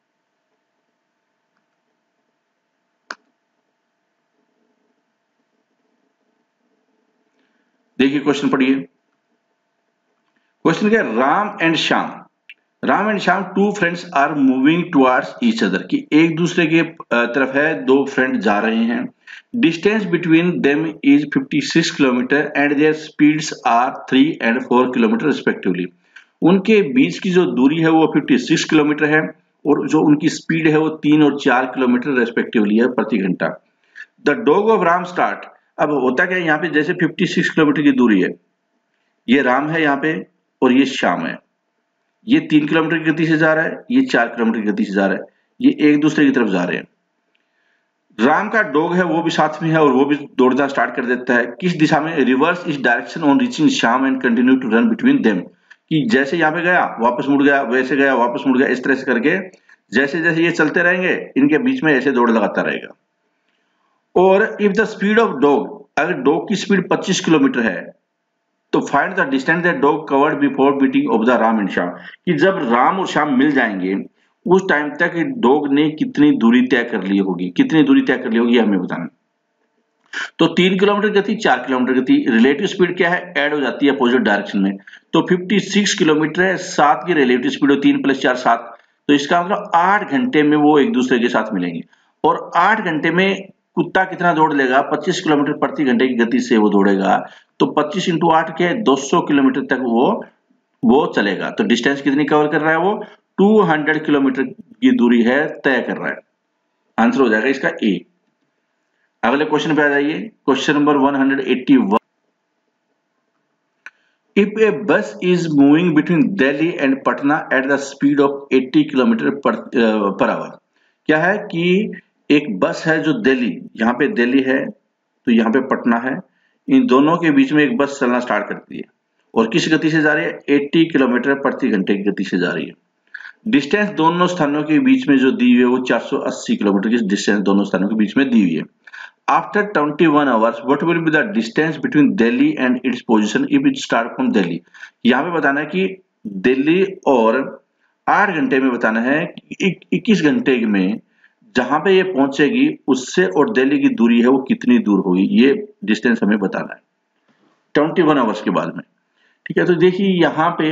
देखिए क्वेश्चन पढ़िए। क्वेश्चन क्या है, Ram and Shyam, Ram and Shyam two friends are moving towards each other. की एक दूसरे के तरफ है, दो फ्रेंड जा रहे हैं। Distance between them is 56 kilometre and their speeds are 3 and 4 kilometre respectively. उनके बीच की जो दूरी है वो 56 किलोमीटर है और जो उनकी स्पीड है वो 3 और 4 किलोमीटर रेस्पेक्टिवली है प्रति घंटा। The dog of Ram start, अब होता क्या है यहाँ पे, जैसे 56 किलोमीटर की दूरी है, ये राम है यहाँ पे और ये श्याम है। ये 3 किलोमीटर की गति से जा रहा है, ये 4 किलोमीटर की गति से जा रहा है, ये एक दूसरे की तरफ जा रहे हैं। राम का डॉग है वो भी साथ में है और वो भी दौड़ना स्टार्ट कर देता है। किस दिशा में, reverse is direction on reaching Shyam and continue to run between them. कि जैसे यहाँ पे गया वापस मुड़ गया, वैसे गया वापस मुड़ गया, इस तरह से करके जैसे जैसे ये चलते रहेंगे इनके बीच में ऐसे दौड़ लगाता रहेगा। और if the speed of dog, अगर डॉग की स्पीड 25 किलोमीटर है तो find the distance that dog covered before meeting of the Ram and Shyam. कि जब राम और श्याम मिल जाएंगे उस टाइम तक डॉग ने कितनी दूरी तय कर ली होगी, कितनी दूरी तय कर ली होगी हमें बताना। तो 3 किलोमीटर गति, 4 किलोमीटर गति, रिलेटिव स्पीड क्या है, ऐड हो जाती है अपोजिट डायरेक्शन में। तो 56 किलोमीटर है, 7 की रिलेटिव स्पीड हो, 3 + 4 7। तो इसका मतलब 8 घंटे में वो एक दूसरे के साथ मिलेंगे। और 8 घंटे में कुत्ता कितना दौड़ लेगा, 25 किलोमीटर प्रति घंटे की गति से वो दौड़ेगा। तो 25 × 8 क्या है, 200 किलोमीटर तक वो चलेगा। तो डिस्टेंस कितनी कवर कर रहा है, वो 200 किलोमीटर की दूरी है तय कर रहा है। आंसर हो जाएगा इसका ए। अगले क्वेश्चन पे आ जाइए, question number 181। If a bus is moving between Delhi and Patna at the speed of 80 kilometre per hour. क्या है कि एक बस है जो दिल्ली, यहाँ पे दिल्ली है तो यहाँ पे पटना है, इन दोनों के बीच में एक बस चलना स्टार्ट करती है और किस गति से जा रही है, 80 किलोमीटर प्रति घंटे की गति से जा रही है। डिस्टेंस दोनों स्थानों के बीच में जो दी हुई है वो 480 किलोमीटर की डिस्टेंस दोनों स्थानों के बीच में दी हुई है। After 21 hours, what will be the distance between Delhi and its position if it start from Delhi? यहाँ पे बताना है कि दिल्ली और 8 घंटे में बताना है कि 21 घंटे में जहां पे ये पहुंचेगी उससे और दिल्ली की दूरी है वो कितनी दूर होगी, ये डिस्टेंस हमें बताना है 21 आवर्स के बाद में। ठीक है, तो देखिए यहाँ पे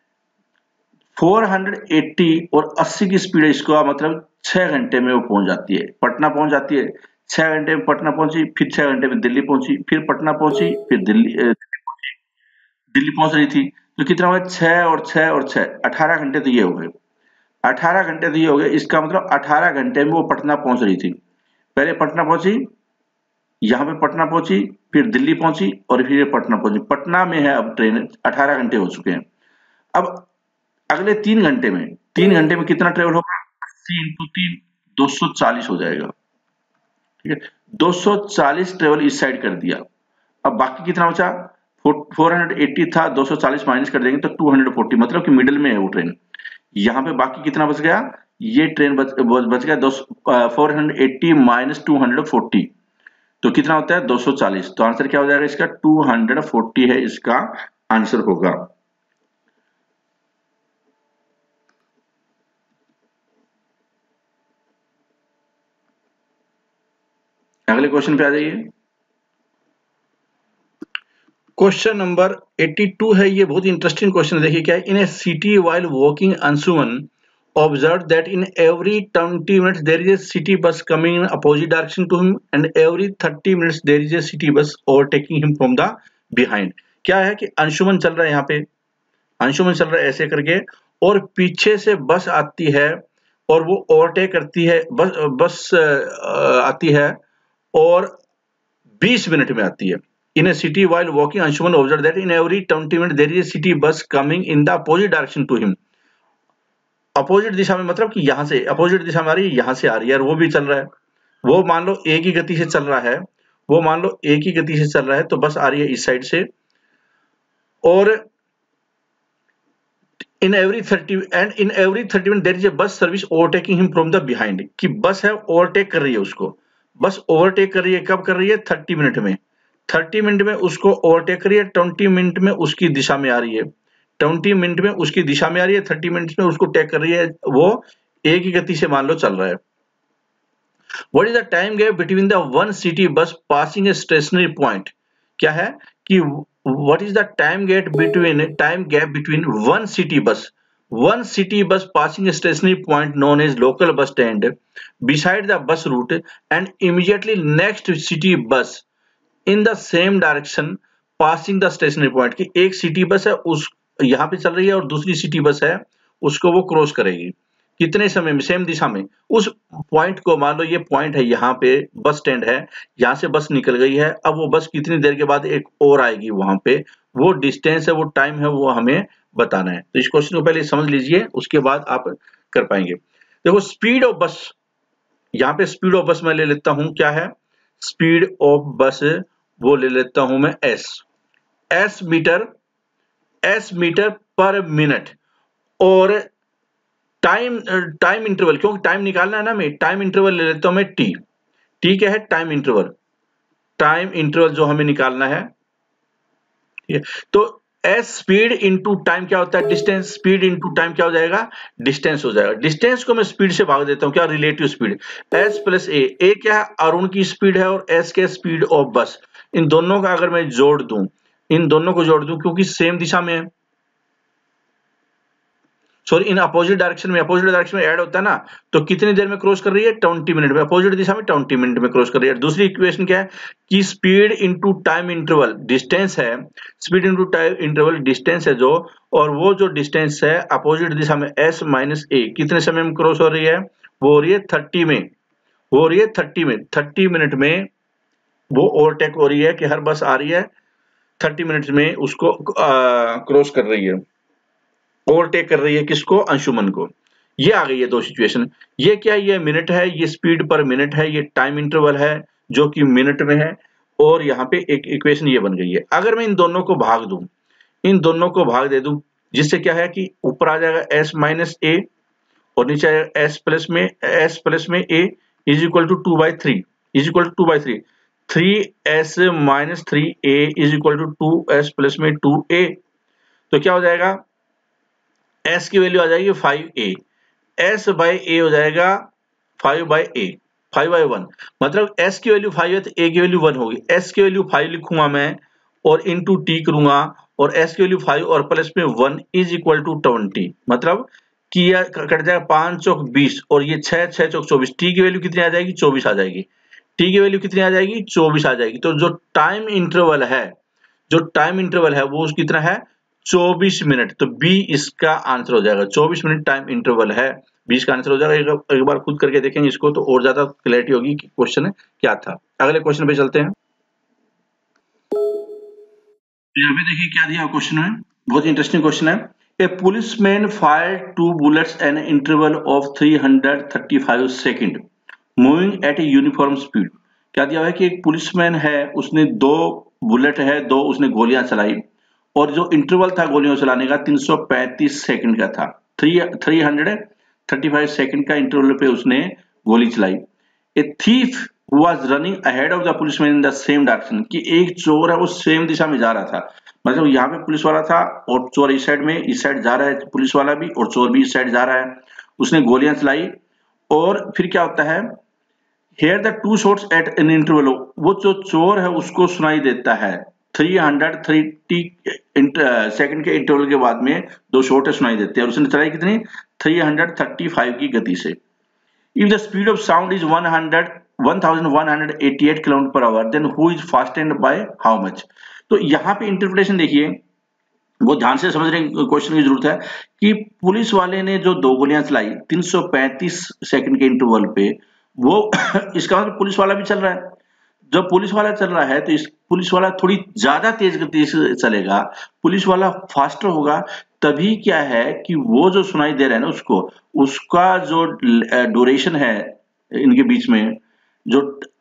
480 और 80 की स्पीड है, इसका मतलब 6 घंटे में वो पहुंच जाती है, पटना पहुंच जाती है। 6 घंटे में पटना पहुंची, फिर 6 घंटे में दिल्ली पहुंची, फिर पटना पहुंची, फिर दिल्ली पहुंच रही थी। तो कितना हुआ, 6 और 6 और 6, 18 घंटे तो ये हो गए। 18 घंटे तो ये हो गए, इसका मतलब 18 घंटे में वो पटना पहुंच रही थी। पहले पटना पहुंची, यहाँ पे पटना पहुंची, फिर दिल्ली पहुंची और फिर ये पटना पहुंची। पटना में है अब ट्रेन, 18 घंटे हो चुके हैं। अब अगले 3 घंटे में कितना ट्रेवल होगा, 80 इंटू 3, 240 हो जाएगा। ठीक है, 240 ट्रेवल इस साइड कर दिया। अब बाकी कितना बचा, 480 था, 240 माइनस कर देंगे तो 240, मतलब कि मिडिल में है वो ट्रेन। यहाँ पे बाकी कितना बच गया, ये ट्रेन बच गया 480 माइनस 240, तो कितना होता है 240। तो आंसर क्या हो जाएगा इसका, 240 है इसका आंसर होगा। अगले क्वेश्चन पे आ जाइए। क्वेश्चन नंबर 82 है, ये बहुत इंटरेस्टिंग क्वेश्चन है। देखिए क्या है, in a city while walking Anshuman observed that in every 20 minutes there is a city bus coming in opposite direction to him and every 30 minutes there is a city bus overtaking him from the behind। क्या है कि अंशुमन चल रहा है, यहाँ पे अंशुमन चल रहा है ऐसे करके, और पीछे से बस आती है और वो ओवरटेक करती है, बस आती है और 20 मिनट में आती है। In a city while walking Anshuman observe that in every 20 minute there is a city bus coming in the opposite direction to him. Opposite दिशा में मतलब कि यहां से अपोजिट दिशा में आ रही है, यहां से आ रही है और वो भी चल रहा है। वो मान लो एक ही गति से चल रहा है, वो मान लो एक ही गति से चल रहा है, तो बस आ रही है इस साइड से। और in every 30 minute there is a bus service overtaking him from the behind, कि बस है ओवरटेक कर रही है उसको, बस ओवरटेक कर रही है। कब कर रही है, 30 मिनट में। 30 मिनट में उसको ओवरटेक कर रही है, 20 मिनट में उसकी दिशा में आ रही है, 20 मिनट में उसकी दिशा में आ रही है, 30 मिनट में उसको टेक कर रही है। वो एक ही गति से मान लो चल रहा है। What is the time gap between the one city bus passing a stationary point? क्या है कि what is the time gap between one city bus passing a stationary point known as local bus stand beside the bus route and immediately next city bus in the same direction passing the stationary point, कि एक सिटी बस है उस यहाँ पे चल रही है और दूसरी सिटी बस है उसको वो क्रॉस करेगी कितने समय में, सेम दिशा में। उस पॉइंट को मान लो ये पॉइंट है, यहाँ पे बस स्टैंड है, यहाँ से बस निकल गई है, अब वो बस कितनी देर के बाद एक और आएगी वहां पे, वो डिस्टेंस है, वो टाइम है, वो हमें बताना है। तो इस क्वेश्चन को पहले समझ लीजिए, उसके बाद आप कर पाएंगे। देखो स्पीड ऑफ बस, यहाँ पे स्पीड ऑफ बस मैं ले लेता हूं, क्या है स्पीड ऑफ बस, वो ले लेता हूं मैं एस मीटर पर मिनट, और टाइम इंटरवल, क्योंकि टाइम निकालना है ना, मैं टाइम इंटरवल ले लेता हूं मैं टी क्या है, टाइम इंटरवल जो हमें निकालना है। ठीक है, तो एस स्पीड इंटू टाइम क्या होता है, डिस्टेंस। स्पीड इंटू टाइम क्या हो जाएगा, डिस्टेंस हो जाएगा। डिस्टेंस को मैं स्पीड से भाग देता हूं, क्या relative speed, s plus a क्या है अरुण की स्पीड है और एस क्या स्पीड ऑफ बस। इन दोनों का अगर मैं जोड़ दूं, इन दोनों को जोड़ दूं क्योंकि सेम दिशा में है, सॉरी इन अपोजिट डायरेक्शन में ऐड होता है ना, तो कितनी देर में क्रॉस कर रही है, 20 मिनट में, अपोजिट दिशा में 20 मिनट में क्रॉस कर रही है। दूसरी इक्वेशन क्या है कि speed into time interval distance है, speed into time interval distance है जो, और वो जो डिस्टेंस है अपोजिट दिशा में एस माइनस ए कितने समय में क्रॉस हो रही है, वो हो रही है 30 में, हो रही है 30 मिनट में वो ओवरटेक हो रही है, कि हर बस आ रही है 30 मिनट में उसको क्रॉस कर रही है, ओवरटेक कर रही है किसको, अंशुमन को। ये आ गई है दो सिचुएशन। ये क्या, ये मिनट है, ये स्पीड पर मिनट है, ये टाइम इंटरवल है जो कि मिनट में है, और यहाँ पे एक इक्वेशन ये बन गई है। अगर मैं इन दोनों को भाग दूं, इन दोनों को भाग दे दूं, जिससे क्या है कि ऊपर आ जाएगा एस माइनस ए और नीचे आएगा एस प्लस में a is equal to 2/3 is equal to 2/3। 3s minus 3a is equal to 2s plus में 2a। तो क्या हो जाएगा, s की वैल्यू आ जाएगी 5a, s बाई a हो जाएगा 5 बाई a, 5 बाई 1। मतलब s की वैल्यू 5 है तो a की वैल्यू 1 होगी। s की वैल्यू 5 लिखूंगा मैं और इंटू t करूंगा, और s की वैल्यू 5 और प्लस में 1 इज इक्वल टू 20। मतलब किया कट जाएगा 5 चौक 20 और ये 6 6 चौक 24। t की वैल्यू कितनी आ जाएगी, 24 आ जाएगी। t की वैल्यू कितनी आ जाएगी, 24 आ जाएगी। तो जो टाइम इंटरवल है, वो कितना है, 24 मिनट। तो बी इसका आंसर हो जाएगा। 24 मिनट टाइम इंटरवल है, 20 का आंसर हो जाएगा। एक बार खुद करके देखेंगे इसको तो और ज्यादा क्लैरिटी होगी कि क्वेश्चन क्या था। अगले क्वेश्चन पे चलते हैं। यहाँ पे देखिए क्या दिया क्वेश्चन में, बहुत इंटरेस्टिंग क्वेश्चन है। A policeman fired 2 bullets an interval of 335 second moving at a uniform speed. क्या दिया हुआ है कि एक पुलिसमैन है, उसने 2 बुलेट है, 2 उसने गोलियां चलाई, और जो इंटरवल था गोलियों चलाने का 335 सेकंड का था। 335 सेकंड का इंटरवल पे उसने गोली चलाई। A thief was running ahead of the policeman in the same direction, कि एक चोर है वो सेम दिशा में जा रहा था। मतलब यहाँ पे पुलिस वाला था और चोर इस साइड में, इस साइड जा रहा है पुलिस वाला भी, और चोर भी इस साइड जा रहा है। उसने गोलियां चलाई और फिर क्या होता है, hear the 2 shots at an interval, वो जो चोर है उसको सुनाई देता है 330 सेकंड के इंटरवल के बाद में 2 शॉट सुनाई देते हैं, और उसने चलाई कितनी, 335 की गति से। If the speed of sound is 1188 km per hour, then who is fastened by how much? तो यहाँ पे इंटरप्रिटेशन देखिए, वो ध्यान से समझने क्वेश्चन की जरूरत है कि पुलिस वाले ने जो 2 गोलियां चलाई 335 सेकंड के इंटरवल पे, वो इसका मतलब पुलिस वाला भी चल रहा है। जब पुलिस वाला चल रहा है तो इस पुलिस वाला थोड़ी ज्यादा तेज गति से चलेगा, पुलिस वाला फास्टर होगा, तभी क्या है कि वो जो सुनाई दे रहा है ना उसको, उसका जो ड्यूरेशन है इनके बीच में, जो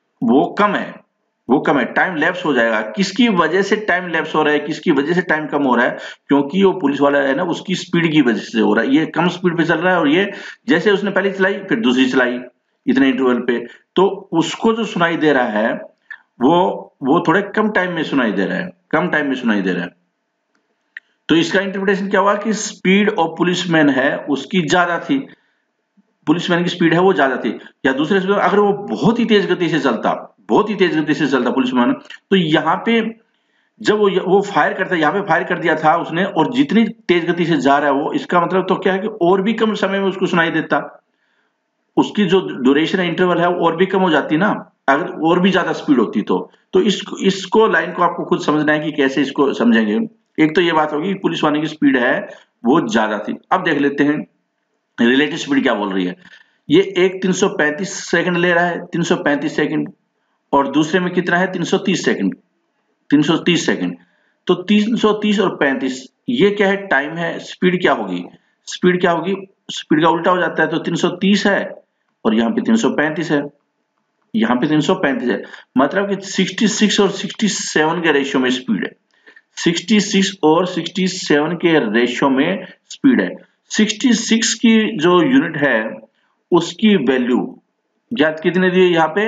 वो कम है, टाइम लैप्स हो जाएगा। किसकी वजह से टाइम लैप्स हो रहा है, किसकी वजह से टाइम कम हो रहा है, क्योंकि वो पुलिस वाला है ना उसकी स्पीड की वजह से हो रहा है। ये कम स्पीड पे चल रहा है और ये जैसे उसने पहले चलाई फिर दूसरी चलाई इतने इंटरवल पे, तो उसको जो सुनाई दे रहा है वो थोड़े कम टाइम में सुनाई दे रहा है। तो इसका इंटरप्रिटेशन क्या हुआ कि स्पीड ऑफ पुलिसमैन है उसकी ज्यादा थी, पुलिसमैन की स्पीड है वो ज्यादा थी। या दूसरे से अगर वो बहुत ही तेज गति से चलता पुलिसमैन, तो यहाँ पे जब वो फायर करता, यहाँ पे फायर कर दिया था उसने, और जितनी तेज गति से जा रहा है वो, इसका मतलब तो क्या है कि और भी कम समय में उसको सुनाई देता, उसकी जो ड्यूरेशन है इंटरवल है वो और भी कम हो जाती ना, अगर और भी ज्यादा स्पीड होती तो इसको लाइन को आपको खुद समझना है कि कैसे इसको समझेंगे। एक तो ये बात होगी पुलिस वाले की स्पीड है वो ज्यादा थी। अब देख लेते हैं रिलेटिव स्पीड क्या बोल रही है। ये एक 335 सेकंड ले रहा है, 335 सेकंड, और दूसरे में कितना है 330 सेकंड, 330 सेकंड। तो 330 और 35 ये क्या है, टाइम है। स्पीड क्या होगी, स्पीड का उल्टा हो जाता है। तो 330 है और यहाँ पे 335 है, यहाँ पे 335 है, मतलब कि 66 और 67 के रेशियो में स्पीड है। 66 और 67 के रेशियो में स्पीड है। 66 की जो यूनिट है उसकी वैल्यू ज्ञात कितने दी है, यहाँ पे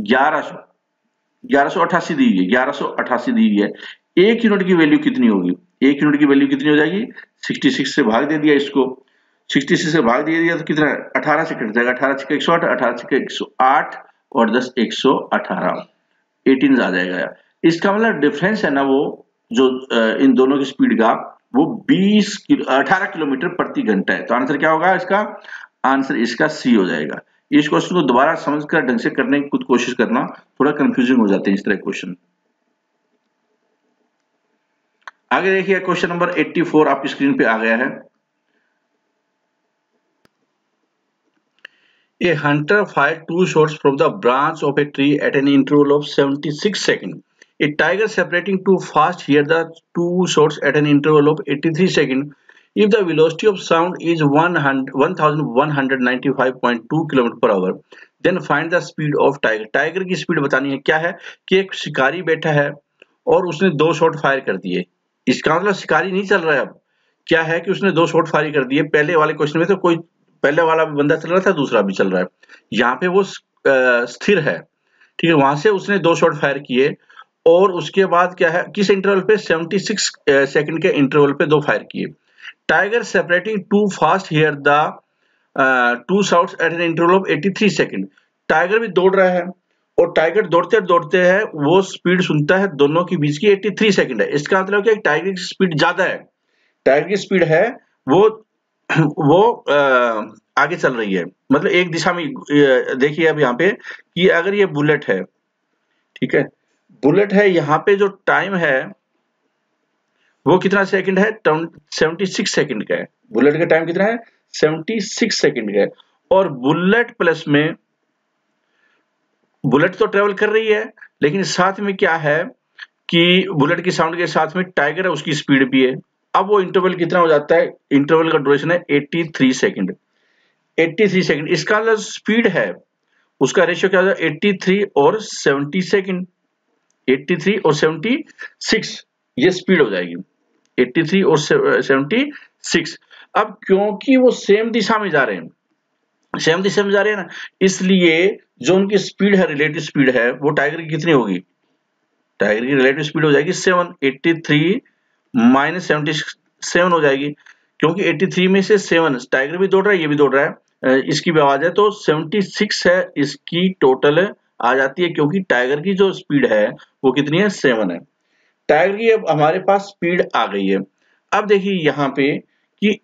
1188 दी है, 1188 दी है। एक यूनिट की वैल्यू कितनी होगी, एक यूनिट की वैल्यू कितनी हो जाएगी, 66 से भाग दे दिया इसको, 66 से भाग दे दिया तो कितना 18 से कट जाएगा, 18 से 108, 18 से 108 और 10 118, 18 आ जाएगा। इसका मतलब डिफरेंस है ना वो जो इन दोनों की स्पीड का, वो 18 किलोमीटर प्रति घंटा है। तो आंसर क्या होगा इसका, आंसर इसका सी हो जाएगा। इस क्वेश्चन को दोबारा समझकर ढंग से करने की कोशिश करना, थोड़ा कंफ्यूजिंग हो जाते हैं इस तरह क्वेश्चन। आगे देखिए क्वेश्चन नंबर 84 आपकी स्क्रीन पे आ गया है। A hunter fired 2 shots from the branch of a tree at an interval of 76 seconds. A tiger separating too fast heard the 2 shots at an interval of 83 seconds. If the velocity of sound is 1195.2 km per hour, then find the speed of tiger. Tiger की स्पीड बतानी है। क्या है कि एक शिकारी बैठा है और उसने 2 शॉट फायर कर दिए। इसका मतलब शिकारी नहीं चल रहा है। अब क्या है कि उसने 2 शॉट फायर कर दिए। पहले वाले क्वेश्चन में तो पहले वाला भी बंदा चल रहा था, दूसरा भी चल रहा है। यहाँ पे वो स्थिर है, ठीक है, वहां से उसने 2 शॉट फायर किए और उसके बाद क्या है, किस इंटरवल पे, 76 सेकंड के इंटरवल पे 2 फायर किए। Tiger separating to fast hear the 2 shots at an interval of 83 second. Tiger भी दौड़ रहा है और टाइगर दौड़ते दौड़ते है वो स्पीड सुनता है दोनों के बीच की 83 सेकंड है। इसका मतलब क्या है, टाइगर की स्पीड ज्यादा है, टाइगर की स्पीड है वो वो आगे चल रही है, मतलब एक दिशा में। देखिए अब यहाँ पे कि अगर ये बुलेट है, ठीक है, बुलेट है, यहाँ पे जो टाइम है वो कितना सेकंड है, 76 सेकंड का है। बुलेट का टाइम कितना है, 76 सेकंड का है। और बुलेट प्लस में, बुलेट तो ट्रेवल कर रही है लेकिन साथ में क्या है कि बुलेट की साउंड के साथ में टाइगर है, उसकी स्पीड भी है। अब वो इंटरवल कितना हो जाता है, इंटरवल का ड्यूरेशन है 83 सेकंड। 83 सेकंड, इसका जो स्पीड है उसका रेशियो क्या हो जाएगा, 83 और 70 सेकंड। 83 और 76 ये स्पीड हो जाएगी, 83 और 76। अब क्योंकि वो सेम दिशा में जा रहे हैं, सेम दिशा में जा रहे हैं ना, इसलिए जो उनकी स्पीड है, रिलेटिव स्पीड है, वो टाइगर की कितनी होगी, टाइगर की रिलेटिव स्पीड हो जाएगी 7। 83 माइनस 77 हो जाएगी, क्योंकि 83 में से 7, टाइगर भी दौड़ रहा है, ये भी दौड़ रहा है, इसकी भी आवाज है, तो 76 है इसकी टोटल आ जाती है, क्योंकि टाइगर की जो स्पीड है वो कितनी है, 7 है। टाइगर की अब हमारे पास स्पीड आ गई है। अब देखिए यहाँ पे कि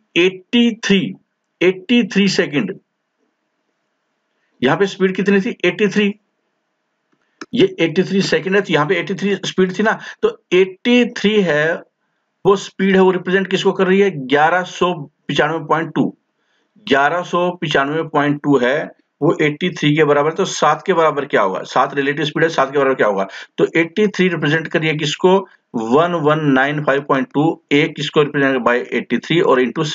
83 सेकंड, यहाँ पे स्पीड कितनी थी, 83, ये 83 सेकंड है, तो यहाँ पे 83 स्पीड थी ना, तो 83 है वो स्पीड है, वो रिप्रेजेंट किसको कर रही है, 1195.2। 1195.2 है वो 83 के बराबर, तो 7 के बराबर क्या होगा, 7 रिलेटिव स्पीड है, 7 के बराबर क्या होगा, तो 83 रिप्रेजेंट करिए किसको, 1195.2, ए किसको रिप्रेजेंट बाय 83 और इंटू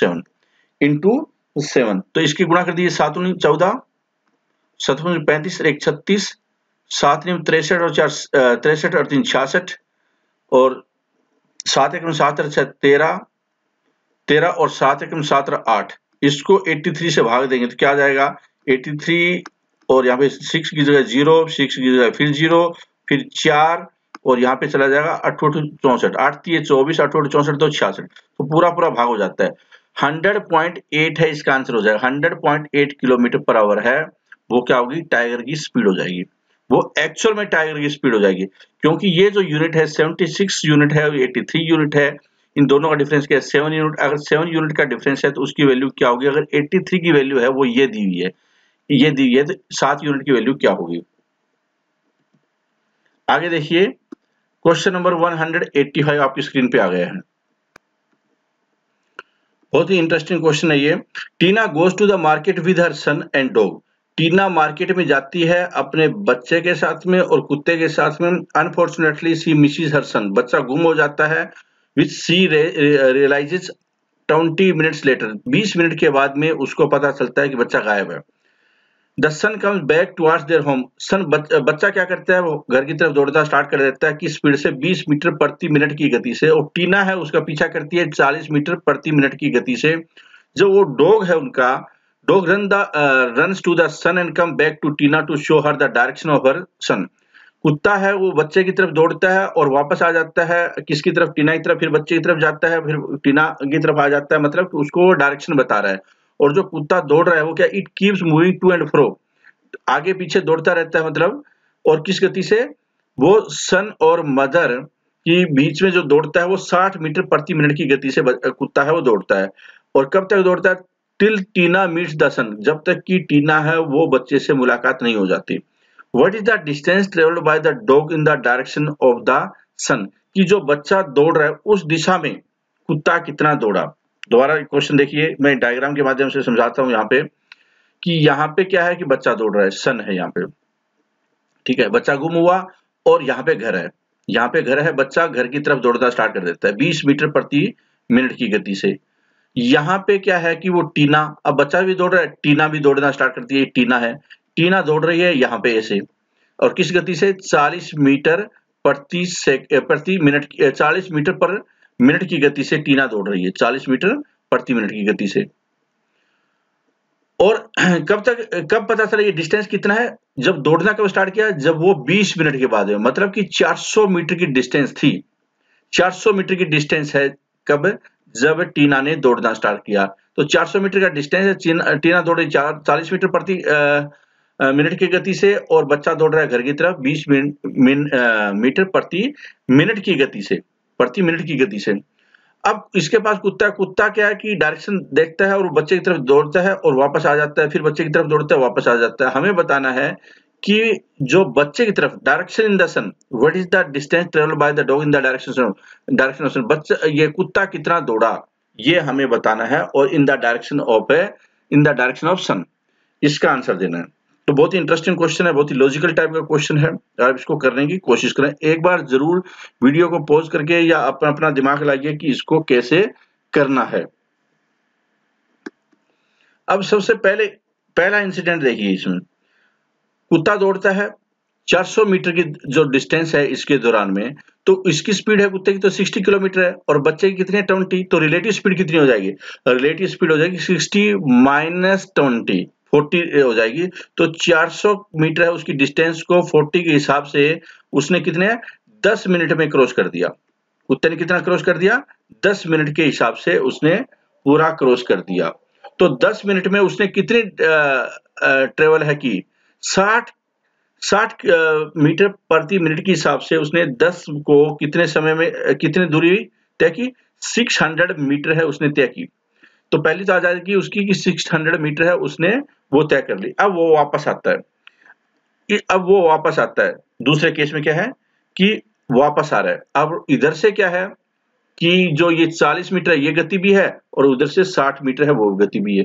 7 तो इसकी गुणा कर दीजिए, 7 9 14, 7 35 1 36, 7 9 63 और 4 63 और 3 66, और 7 1 7 13, 13 और 7 1 7 8। इसको 83 से भाग देंगे तो क्या आ जाएगा, 83 और यहाँ पे 6 की जगह 0, 6 की जगह फिर 0, फिर 4 और यहाँ पे चला जाएगा 8 64, 8 3 24, 8 64 तो 66, तो पूरा पूरा भाग हो जाता है। 100.8 है इसका आंसर हो जाएगा, 100.8 किलोमीटर पर आवर है वो क्या होगी, टाइगर की स्पीड हो जाएगी, वो एक्चुअल में टाइगर की स्पीड हो जाएगी। क्योंकि ये जो यूनिट है 76 यूनिट है, 83 यूनिट है, इन दोनों का डिफरेंस क्या है, 7 यूनिट। अगर 7 यूनिट का डिफरेंस है तो उसकी वैल्यू क्या होगी, अगर 83 की वैल्यू है वो ये दी हुई है, ये दी हुई है, तो 7 यूनिट की वैल्यू क्या होगी। आगे देखिए क्वेश्चन नंबर 185 आपकी स्क्रीन पे आ गया है, बहुत ही इंटरेस्टिंग क्वेश्चन है ये। Tina goes to the market with her son and dog. Tina market में जाती है अपने बच्चे के साथ में और कुत्ते के साथ में। अनफॉर्चुनेटली सी मिसेस हर सन, बच्चा गुम हो जाता है, which she realises 20 minutes later, 20 minute के बाद में उसको पता चलता है कि बच्चा गायब है। The son comes back towards their home. Son बच्चा क्या करता है, वो घर की तरफ दौड़ना स्टार्ट कर देता है, किस स्पीड से, 20 मीटर प्रति मिनट की गति से, और टीना है उसका पीछा करती है 40 मीटर प्रति मिनट की गति से। जो वो डॉग है उनका, dog runs to the son and come back to Tina to show her the direction of her son. कुत्ता है वो बच्चे की तरफ दौड़ता है और वापस आ जाता है किसकी तरफ, टीना की तरफ, फिर बच्चे की तरफ जाता है, फिर टीना की तरफ आ जाता है, मतलब उसको वो डायरेक्शन बता रहा है। और जो कुत्ता दौड़ रहा है वो क्या, it keeps moving to and fro, आगे पीछे दौड़ता रहता है, मतलब, और किस गति से, वो सन और मदर की बीच में जो दौड़ता है वो 60 मीटर प्रति मिनट की गति से कुत्ता है वो दौड़ता है। और कब तक दौड़ता है, till Tina meets the son, जब तक कि टीना है वो बच्चे से मुलाकात नहीं हो जाती। What is the distance travelled by the dog in the direction of the son, कि जो बच्चा दौड़ रहा है उस दिशा में कुत्ता कितना दौड़ा। दोबारा क्वेश्चन देखिए, मैं डायग्राम के माध्यम से समझाता हूं यहाँ पे कि यहाँ पे क्या है कि बच्चा दौड़ रहा है, सन है यहाँ पे, ठीक है, बच्चा गुम हुआ और यहाँ पे घर है, यहाँ पे घर है, बच्चा घर की तरफ दौड़ना स्टार्ट कर देता है 20 मीटर प्रति मिनट की गति से। यहाँ पे क्या है कि वो टीना, अब बच्चा भी दौड़ रहा है, टीना भी दौड़ना स्टार्ट करती है, टीना है, टीना दौड़ रही है यहाँ पे ऐसे, और किस गति से, 40 मीटर प्रति मिनट, 40 मीटर पर मिनट की गति से टीना दौड़ रही है, 40 मीटर प्रति मिनट की गति से। और कब पता चला ये डिस्टेंस कितना है? जब दौड़ना कब स्टार्ट किया? जब वो 20 मिनट के बाद हुआ, मतलब कि 400 मीटर की डिस्टेंस थी। 400 मीटर की डिस्टेंस है कब? जब टीना ने दौड़ना स्टार्ट किया। तो 400 मीटर का डिस्टेंस है, टीना दौड़ रही 40 मीटर प्रति मिनट की गति से, और बच्चा दौड़ रहा है घर की तरफ 20 मीटर प्रति मिनट की गति से, प्रति मिनट की गति से। अब इसके पास कुत्ता क्या है कि डायरेक्शन देखता है और वो बच्चे की तरफ दौड़ता है और वापस आ जाता है, फिर बच्चे की तरफ दौड़ता है, वापस आ जाता है। हमें बताना है कि जो बच्चे की तरफ direction in the son, what is the distance travel by the dog in the direction of son, बच्चा ये कुत्ता कितना दौड़ा, ये हमें बताना है, और in the direction of son इसका आंसर देना है। तो बहुत ही इंटरेस्टिंग क्वेश्चन है, बहुत ही लॉजिकल टाइप का क्वेश्चन है। आप इसको करने की कोशिश करें। एक बार जरूर वीडियो को पॉज करके या अपना दिमाग लगाइए कि इसको कैसे करना है। अब सबसे पहला इंसिडेंट देखिए, इसमें कुत्ता दौड़ता है 400 मीटर की जो डिस्टेंस है इसके दौरान में, तो इसकी स्पीड है कुत्ते की तो 60 किलोमीटर है, और बच्चे की कितनी है 20। तो रिलेटिव स्पीड कितनी हो जाएगी? रिलेटिव स्पीड हो जाएगी 60 माइनस 20, 40 हो जाएगी। तो 400 मीटर है उसकी डिस्टेंस को 40 के हिसाब से उसने कितने 10 मिनट में क्रॉस कर दिया। कुत्ते ने कितना क्रॉस कर दिया? 10 मिनट के हिसाब से उसने पूरा क्रॉस कर दिया। तो 10 मिनट में उसने कितनी ट्रेवल है की 60 मीटर प्रति मिनट के हिसाब से उसने 10 को कितने समय में कितनी दूरी तय की? 600 मीटर है उसने तय की। तो पहली तो आ जाएगी उसकी कि 600 मीटर है उसने वो तय कर ली। अब वो वापस आता है। दूसरे केस में क्या है कि वापस आ रहा है। अब इधर से क्या है कि जो ये 40 मीटर है ये गति भी है, और उधर से 60 मीटर है वो गति भी है।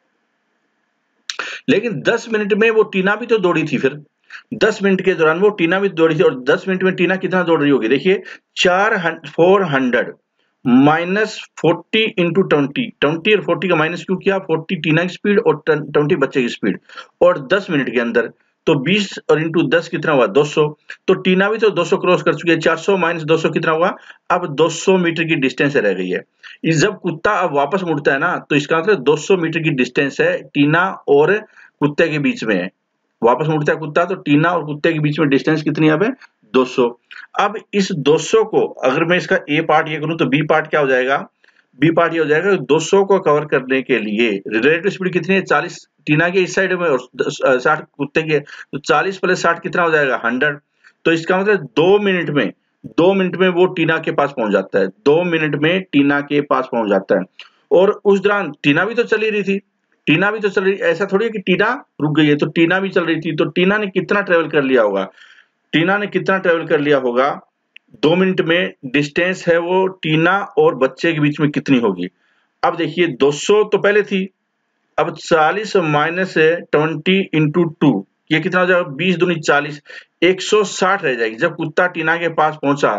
लेकिन 10 मिनट में वो टीना भी तो दौड़ी थी। फिर 10 मिनट के दौरान वो टीना भी दौड़ी थी, और 10 मिनट में टीना कितना दौड़ रही होगी? देखिए 400 माइनस 40 इंटू 20 और 40 का माइनस क्यों किया? 40 टीना की स्पीड और 20 बच्चे की स्पीड, और 10 मिनट के अंदर तो 20 और इंटू 10 कितना हुआ? 200। तो टीना भी तो 200 क्रॉस कर चुकी है। 400 माइनस 200 कितना हुआ? अब 200 मीटर की डिस्टेंस रह गई है। जब कुत्ता अब वापस मुड़ता है ना, तो इसका मतलब 200 मीटर की डिस्टेंस है टीना और कुत्ते के बीच में है। वापस मुड़ता है कुत्ता, तो टीना और कुत्ते के बीच में डिस्टेंस कितनी है? 200। अब इस 200 को अगर मैं इसका ए पार्ट ये करूं तो बी पार्ट क्या हो जाएगा? बी पार्ट ये हो जाएगा 200 को कवर करने के लिए रिलेटिव स्पीड कितनी है? 40 टीना के इस साइड में और 60 कुत्ते के, तो 40 प्लस 60 कितना हो जाएगा? 100। तो इसका मतलब 2 मिनट में वो टीना के पास पहुंच जाता है। 2 मिनट में टीना के पास पहुंच जाता है। और उस दौरान टीना भी तो चली रही थी। ऐसा थोड़ी है कि टीना रुक गई है, तो टीना भी चल रही थी। तो टीना ने कितना ट्रेवल कर लिया होगा? 2 मिनट में डिस्टेंस है वो टीना और बच्चे के बीच में कितनी होगी? अब देखिए 200 तो पहले थी, अब 40 माइनस 20 इंटू 2, ये कितना हो जाएगा? 20 दूनी 40, 160 रह जाएगी। जब कुत्ता टीना के पास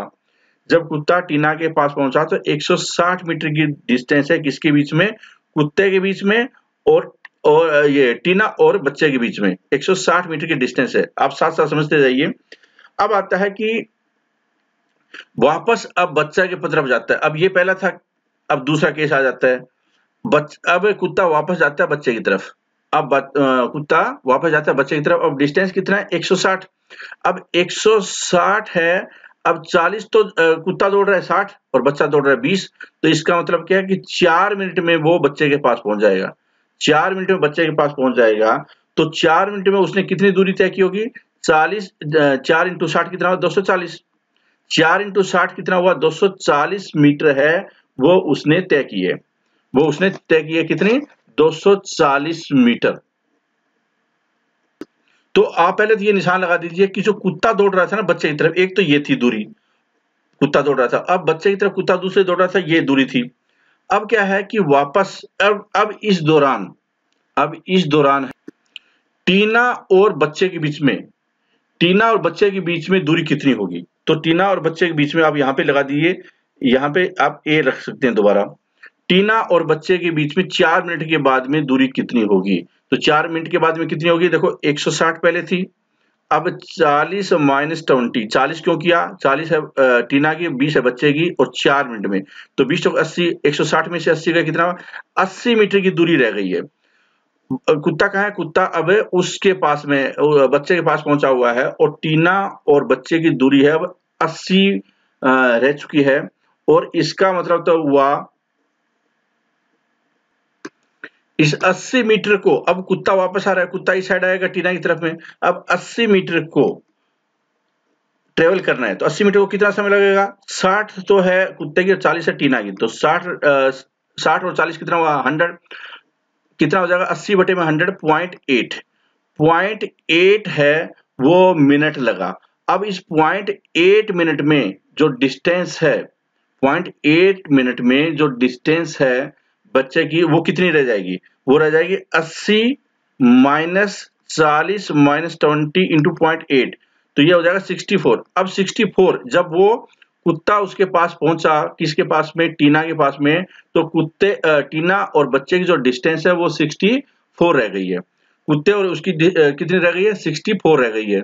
पहुंचा तो 160 मीटर की डिस्टेंस है किसके बीच में? कुत्ते के बीच में और ये टीना और बच्चे के बीच में 160 मीटर की डिस्टेंस है। आप साथ साथ समझते जाइए। अब आता है कि वापस अब बच्चा के तरफ जाता है। अब ये पहला था, अब दूसरा केस आ जाता है। अब कुत्ता वापस जाता है बच्चे की तरफ। कुत्ता वापस जाता है बच्चे की तरफ। अब डिस्टेंस कितना है? 160। अब 160 है। अब 40 तो कुत्ता दौड़ रहा है 60 और बच्चा दौड़ रहा है 20। तो इसका मतलब क्या है कि 4 मिनट में वो बच्चे के पास पहुंच जाएगा। 4 मिनट में बच्चे के पास पहुंच जाएगा। तो 4 मिनट में उसने कितनी दूरी तय की होगी? 4 इंटू 60 कितना हुआ? 240। 4 इंटू 60 कितना हुआ? 240 मीटर है वो उसने तय की है। कितनी? 240 मीटर। तो आप पहले तो ये निशान लगा दीजिए कि जो कुत्ता दौड़ रहा था ना बच्चे की तरफ, एक तो ये थी दूरी, कुत्ता दौड़ रहा था। अब बच्चे की तरफ कुत्ता दूसरे दौड़ रहा था, ये दूरी थी। अब क्या है कि वापस अब इस दौरान टीना और बच्चे के बीच में दूरी कितनी होगी? तो टीना और बच्चे के बीच में आप यहाँ पे लगा दीजिए, यहाँ पे आप ए रख सकते हैं दोबारा। टीना और बच्चे के बीच में 4 मिनट के बाद में दूरी कितनी होगी? तो 4 मिनट के बाद में कितनी होगी? देखो 160 पहले थी, अब 40 माइनस 20। 40 क्यों किया? 40 है टीना की, 20 है बच्चे की, और 4 मिनट में तो 20 तो 80, 160 में से 80 का कितना? 80 मीटर की दूरी रह गई है। कुत्ता कहाँ है, कुत्ता अब उसके पास में बच्चे के पास पहुंचा हुआ है और टीना और बच्चे की दूरी है अब 80 रह चुकी है। और इसका मतलब तो हुआ इस 80 मीटर को, अब कुत्ता वापस आ रहा है, कुत्ता इस साइड आएगा टीना की तरफ में। अब 80 मीटर को ट्रेवल करना है तो 80 मीटर को कितना समय लगेगा, 60 तो है कुत्ते की, 40 है टीना की, तो 60 और 40 कितना हुआ, 100। कितना हो जाएगा 80 बटे में 100, 0.8 है वो मिनट लगा। अब इस 0.8 मिनट में जो डिस्टेंस है, 0.8 मिनट में जो डिस्टेंस है बच्चे की, वो कितनी रह जाएगी, वो रह जाएगी 80 माइनस 40 माइनस 20 इंटू 0.8, तो ये हो जाएगा 64। अब 64 जब वो कुत्ता उसके पास पहुंचा, किसके पास में, टीना के पास में, तो टीना और बच्चे की जो डिस्टेंस है वो 64 रह गई है। कुत्ते और उसकी कितनी रह गई है, 64 रह गई है।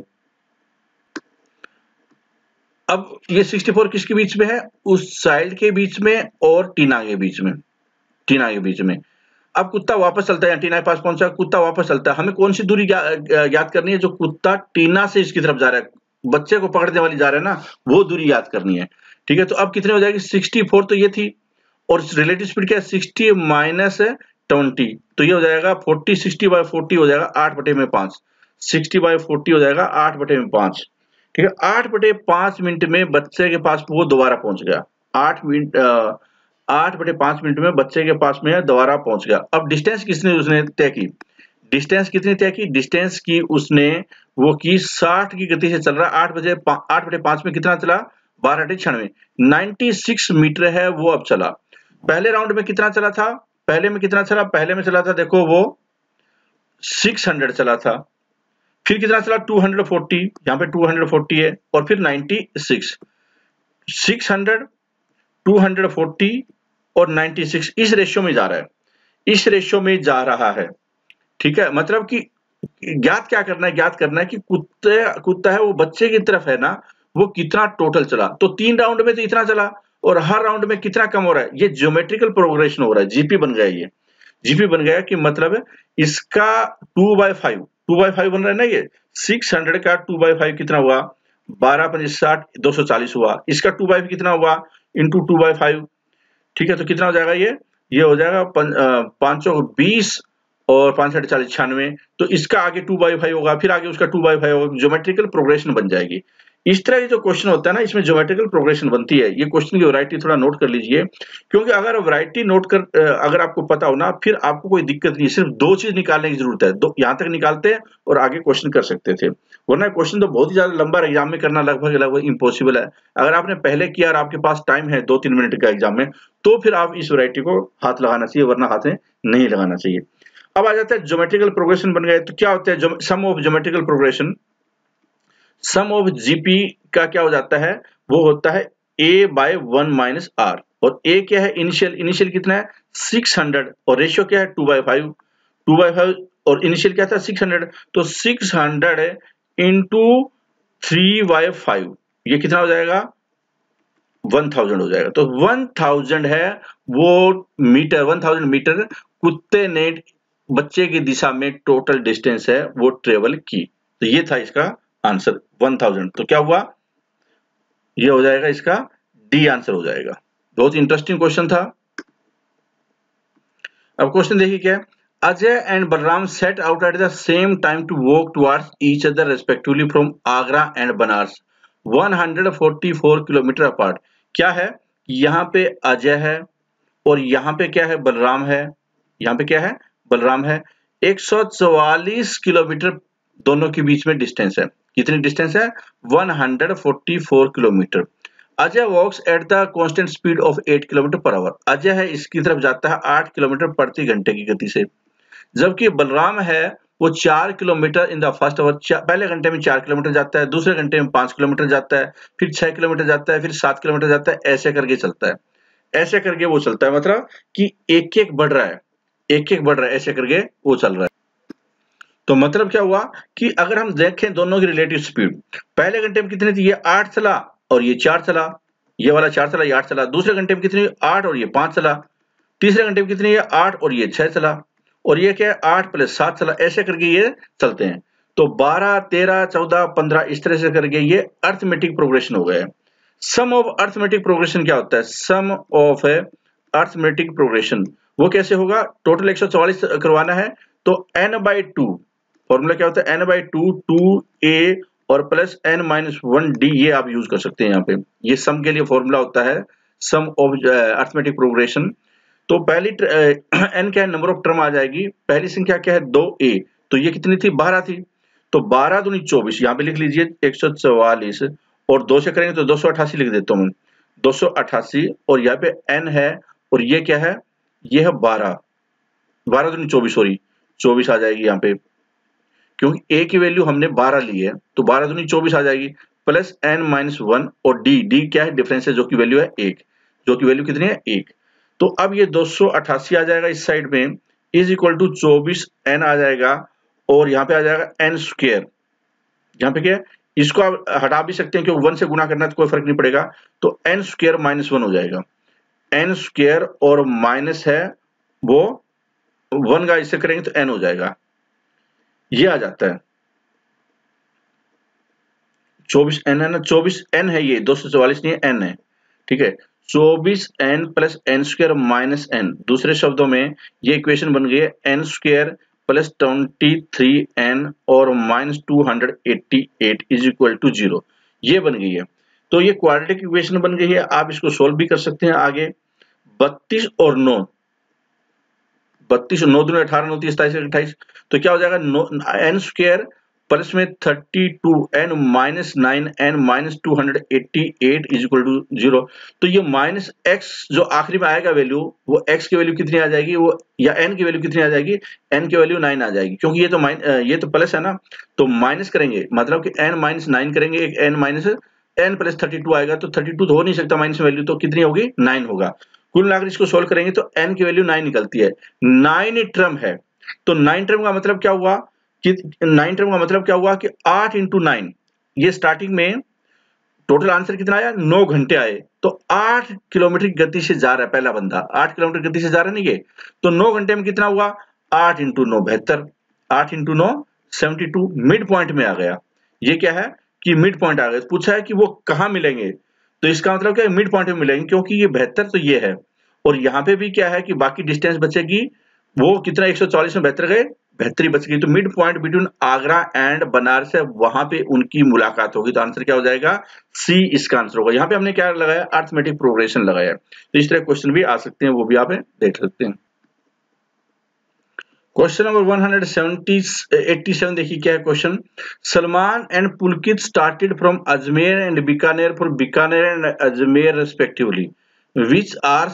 अब ये 64 किसके बीच में है, उस साइड के बीच में और टीना के बीच में, टीना के बीच में। अब कुत्ता वापस चलता है, टीना के पास पहुंचा, कुत्ता वापस चलता है, हमें कौन सी दूरी याद करनी है, जो कुत्ता टीना से इसकी तरफ जा रहा है, बच्चे को पकड़ने वाली जा रहा है ना, वो दूरी याद करनी है। ठीक है, तो अब कितने हो जाएगी, 64 तो ये थी, और रिलेटिव स्पीड क्या है, 60 माइनस 20, तो ये हो जाएगा 40, 60/40 हो जाएगा 8/5, 60/40 हो जाएगा 8/5। ठीक है, 8/5 मिनट में बच्चे के पास वो दोबारा पहुंच गया, 8/5 मिनट में बच्चे के पास में दोबारा पहुंच गया। अब डिस्टेंस किसने उसने तय की, डिस्टेंस कितनी तय की, डिस्टेंस की उसने वो की 60 की गति से चल रहा है, 8/5 में कितना चला, 12/96, 96 मीटर है वो अब चला। पहले राउंड में कितना चला था, पहले में कितना चला, पहले में चला था देखो वो 600 चला था, फिर कितना चला 240, यहाँ पे 240 है, और फिर 96, 600, 240 और 96 इस रेशियो में जा रहा है, इस रेशियो में जा रहा है। ठीक है, मतलब कि ज्ञात क्या करना है, ज्ञात करना है कि कुत्ता है वो बच्चे की तरफ है ना, वो कितना टोटल चला, तो 3 राउंड में तो इतना चला, और हर राउंड में कितना कम हो रहा है, ये ज्योमेट्रिकल प्रोग्रेशन हो रहा है, जीपी बन गया, ये जीपी बन गया कि मतलब इसका 2/5 बन रहा है ना, ये 600 का 2/5 कितना हुआ, 12×5 240 हुआ, इसका 2/5 कितना हुआ, इंटू 2/5। ठीक है, तो कितना हो जाएगा, ये हो जाएगा 520 और 5×8 = 96, तो इसका आगे 2/5 होगा, फिर आगे उसका 2/5 होगा, ज्योमेट्रिकल प्रोग्रेशन बन जाएगी। इस तरह की जो क्वेश्चन होता है ना, इसमें ज्योमेट्रिकल प्रोग्रेशन बनती है। ये क्वेश्चन की वैरायटी थोड़ा नोट कर लीजिए, क्योंकि अगर वैरायटी नोट कर अगर आपको पता हो ना, फिर आपको कोई दिक्कत नहीं, सिर्फ 2 चीज निकालने की जरूरत है, दो यहाँ तक निकालते हैं और आगे क्वेश्चन कर सकते थे, वरना क्वेश्चन तो बहुत ही ज्यादा लंबा एग्जाम में करना लगभग इम्पॉसिबल है। अगर आपने पहले किया और आपके पास टाइम है 2-3 मिनट का एग्जाम में, तो फिर आप इस वैरायटी को हाथ लगाना चाहिए, वरना हाथ में नहीं लगाना चाहिए। अब आ जाता है ज्योमेट्रिकल प्रोग्रेशन बन गए, तो क्या होता है sum of geometrical progression, sum of GP का क्या हो जाता है, वो होता है a/1 - r, और a क्या है, इनिशियल कितना है 600, और रेशियो क्या है 2/5 और इनिशियल क्या था 600, तो 600 इंटू 3/5 ये कितना हो जाएगा 1000 हो जाएगा। तो 1000 है वो मीटर, 1000 मीटर कुत्ते ने बच्चे की दिशा में टोटल डिस्टेंस है वो ट्रेवल की, तो ये था इसका आंसर 1000। तो क्या हुआ, ये हो जाएगा इसका डी आंसर हो जाएगा। बहुत इंटरेस्टिंग क्वेश्चन था। अब क्वेश्चन देखिए क्या है, Ajay and Balram set out at the same time to walk towards each other respectively from Agra and Banaras 144 kilometre apart. क्या है, यहाँ पे अजय है और यहाँ पे क्या है बलराम है, यहाँ पे क्या है बलराम है, 144 किलोमीटर दोनों के बीच में डिस्टेंस है। कितनी डिस्टेंस है 144 kilometre. Ajay walks at the constant speed of 8 kilometre per hour. Ajay है इसकी तरफ जाता है 8 किलोमीटर प्रति घंटे की गति से, जबकि बलराम है वो 4 kilometre in the first hour, पहले घंटे में 4 किलोमीटर जाता है, दूसरे घंटे में 5 किलोमीटर जाता है, फिर 6 किलोमीटर जाता है, फिर 7 किलोमीटर जाता है, ऐसे करके चलता है, ऐसे करके वो चलता है, मतलब कि एक एक बढ़ रहा है, एक एक बढ़ रहा है, ऐसे करके वो चल रहा है। तो मतलब क्या हुआ कि अगर हम देखें दोनों की रिलेटिव स्पीड, पहले घंटे में कितनी थी, ये 8 चला और ये 4 चला, ये वाला 4 चला, ये 8 चला, दूसरे घंटे में कितनी 8 और ये 5 चला, तीसरे घंटे में कितनी है 8 और ये 6 चला, और ये क्या है 8 + 7 चला, ऐसे करके ये चलते हैं। तो 12, 13, 14, 15 इस तरह से करके ये अर्थमेटिक प्रोग्रेशन हो गया है। सम ऑफ अर्थमेटिक प्रोग्रेशन क्या होता है? सम ऑफ अर्थमेटिक प्रोग्रेशन वो कैसे होगा? टोटल 144 करवाना है तो n/2 फॉर्मूला क्या होता है? n/2 2a और प्लस n-1d ये आप यूज कर सकते हैं यहाँ पे। ये सम के लिए फॉर्मूला होता है सम ऑफ अर्थमेटिक प्रोग्रेशन। तो पहली n क्या है? नंबर ऑफ टर्म आ जाएगी। पहली संख्या क्या है? 2a, तो ये कितनी थी? 12 थी। तो 12 दूनी 24, यहाँ पे लिख लीजिए 144 और 2 से करेंगे तो 288 लिख देता हूँ मैं, 288 और यहाँ पे n है और ये क्या है? ये है 12, 12 दूनी 24 सॉरी 24 आ जाएगी यहाँ पे, क्योंकि a की वैल्यू हमने 12 ली है तो 12 दूनी 24 आ जाएगी प्लस n-1 और d क्या है? डिफरेंस है जो की वैल्यू है 1, जो की वैल्यू कितनी है? 1। तो अब ये 288 आ जाएगा इस साइड में इज इक्वल टू 24 n आ जाएगा और यहाँ पे आ जाएगा n स्क्वायर। यहाँ पे क्या है? इसको आप हटा भी सकते हैं क्योंकि 1 से गुना करना है तो कोई फर्क नहीं पड़ेगा। तो n स्क्वायर -1 हो जाएगा, n स्क्वायर और माइनस है वो 1 का इससे करेंगे तो n हो जाएगा, ये आ जाता है 24n है ना, 24n है ये 244 नहीं है, n है, ठीक है। 24n plus n square minus n, दूसरे शब्दों में ये इक्वेशन बन गई है n स्क्वायर प्लस 23n और -288 इज इक्वल टू 0, ये बन गई है। तो ये क्वाड्रेटिक इक्वेशन बन गई है, आप इसको सोल्व भी कर सकते हैं आगे। 32 और 9, 32 और 9 दूनी 18, 9 27 28, तो क्या हो जाएगा? n स्क्वायर प्लस में 32n minus 9n minus 288 is equal to 0। तो ये माइनस x जो आखिरी में आएगा वैल्यू, वो x की वैल्यू कितनी आ जाएगी? वो या n की वैल्यू कितनी आ जाएगी? n की वैल्यू 9 आ जाएगी, क्योंकि ये तो प्लस है ना, तो माइनस करेंगे मतलब कि n माइनस 9 करेंगे, एक n माइनस n प्लस 32 आएगा, तो 32 तो हो नहीं सकता माइनस वैल्यू, तो कितनी होगी? 9 होगा। कुल मिलाकर इसको सोल्व करेंगे तो n की वैल्यू 9 निकलती है। 9 टर्म है तो 9 टर्म का मतलब क्या हुआ कि 9 टर्म का मतलब क्या हुआ कि 8 इंटू 9, ये स्टार्टिंग में टोटल आंसर कितना आया? 9 घंटे आए। तो 8 किलोमीटर की गति से जा रहा है पहला बंदा, 8 किलोमीटर गति से जा रहा है नहीं ये, तो 9 घंटे में कितना हुआ? 8 इंटू 9 72, 8 इंटू 9 72, मिड पॉइंट में आ गया। ये क्या है कि मिड पॉइंट आ गया। पूछा है कि वो कहाँ मिलेंगे, तो इसका मतलब क्या है? मिड पॉइंट में मिलेंगे, क्योंकि ये 72 तो ये है और यहाँ पे भी क्या है कि बाकी डिस्टेंस बचेगी, वो कितना 140 में 72 गए, 72 ही बच गई। तो mid point between Agra and Banaras है, वहां पे उनकी मुलाकात होगी। तो आंसर क्या हो जाएगा? सी इसका आंसर होगा। यहाँ पे हमने क्या लगाया? अर्थमेटिक प्रोग्रेशन लगाया। तो इस तरह क्वेश्चन भी आ सकते हैं, वो भी आप देख सकते हैं। क्वेश्चन नंबर 187 देखिए क्या है question. Salman and Pulkit started from Ajmer and Bikaner for Bikaner and Ajmer respectively which are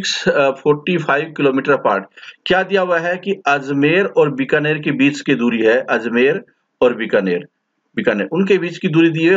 645 kilometre apart. क्या दिया हुआ है कि अजमेर और बीकानेर के बीच की दूरी है, अजमेर और बीकानेर, बीकानेर उनके बीच की दूरी दी है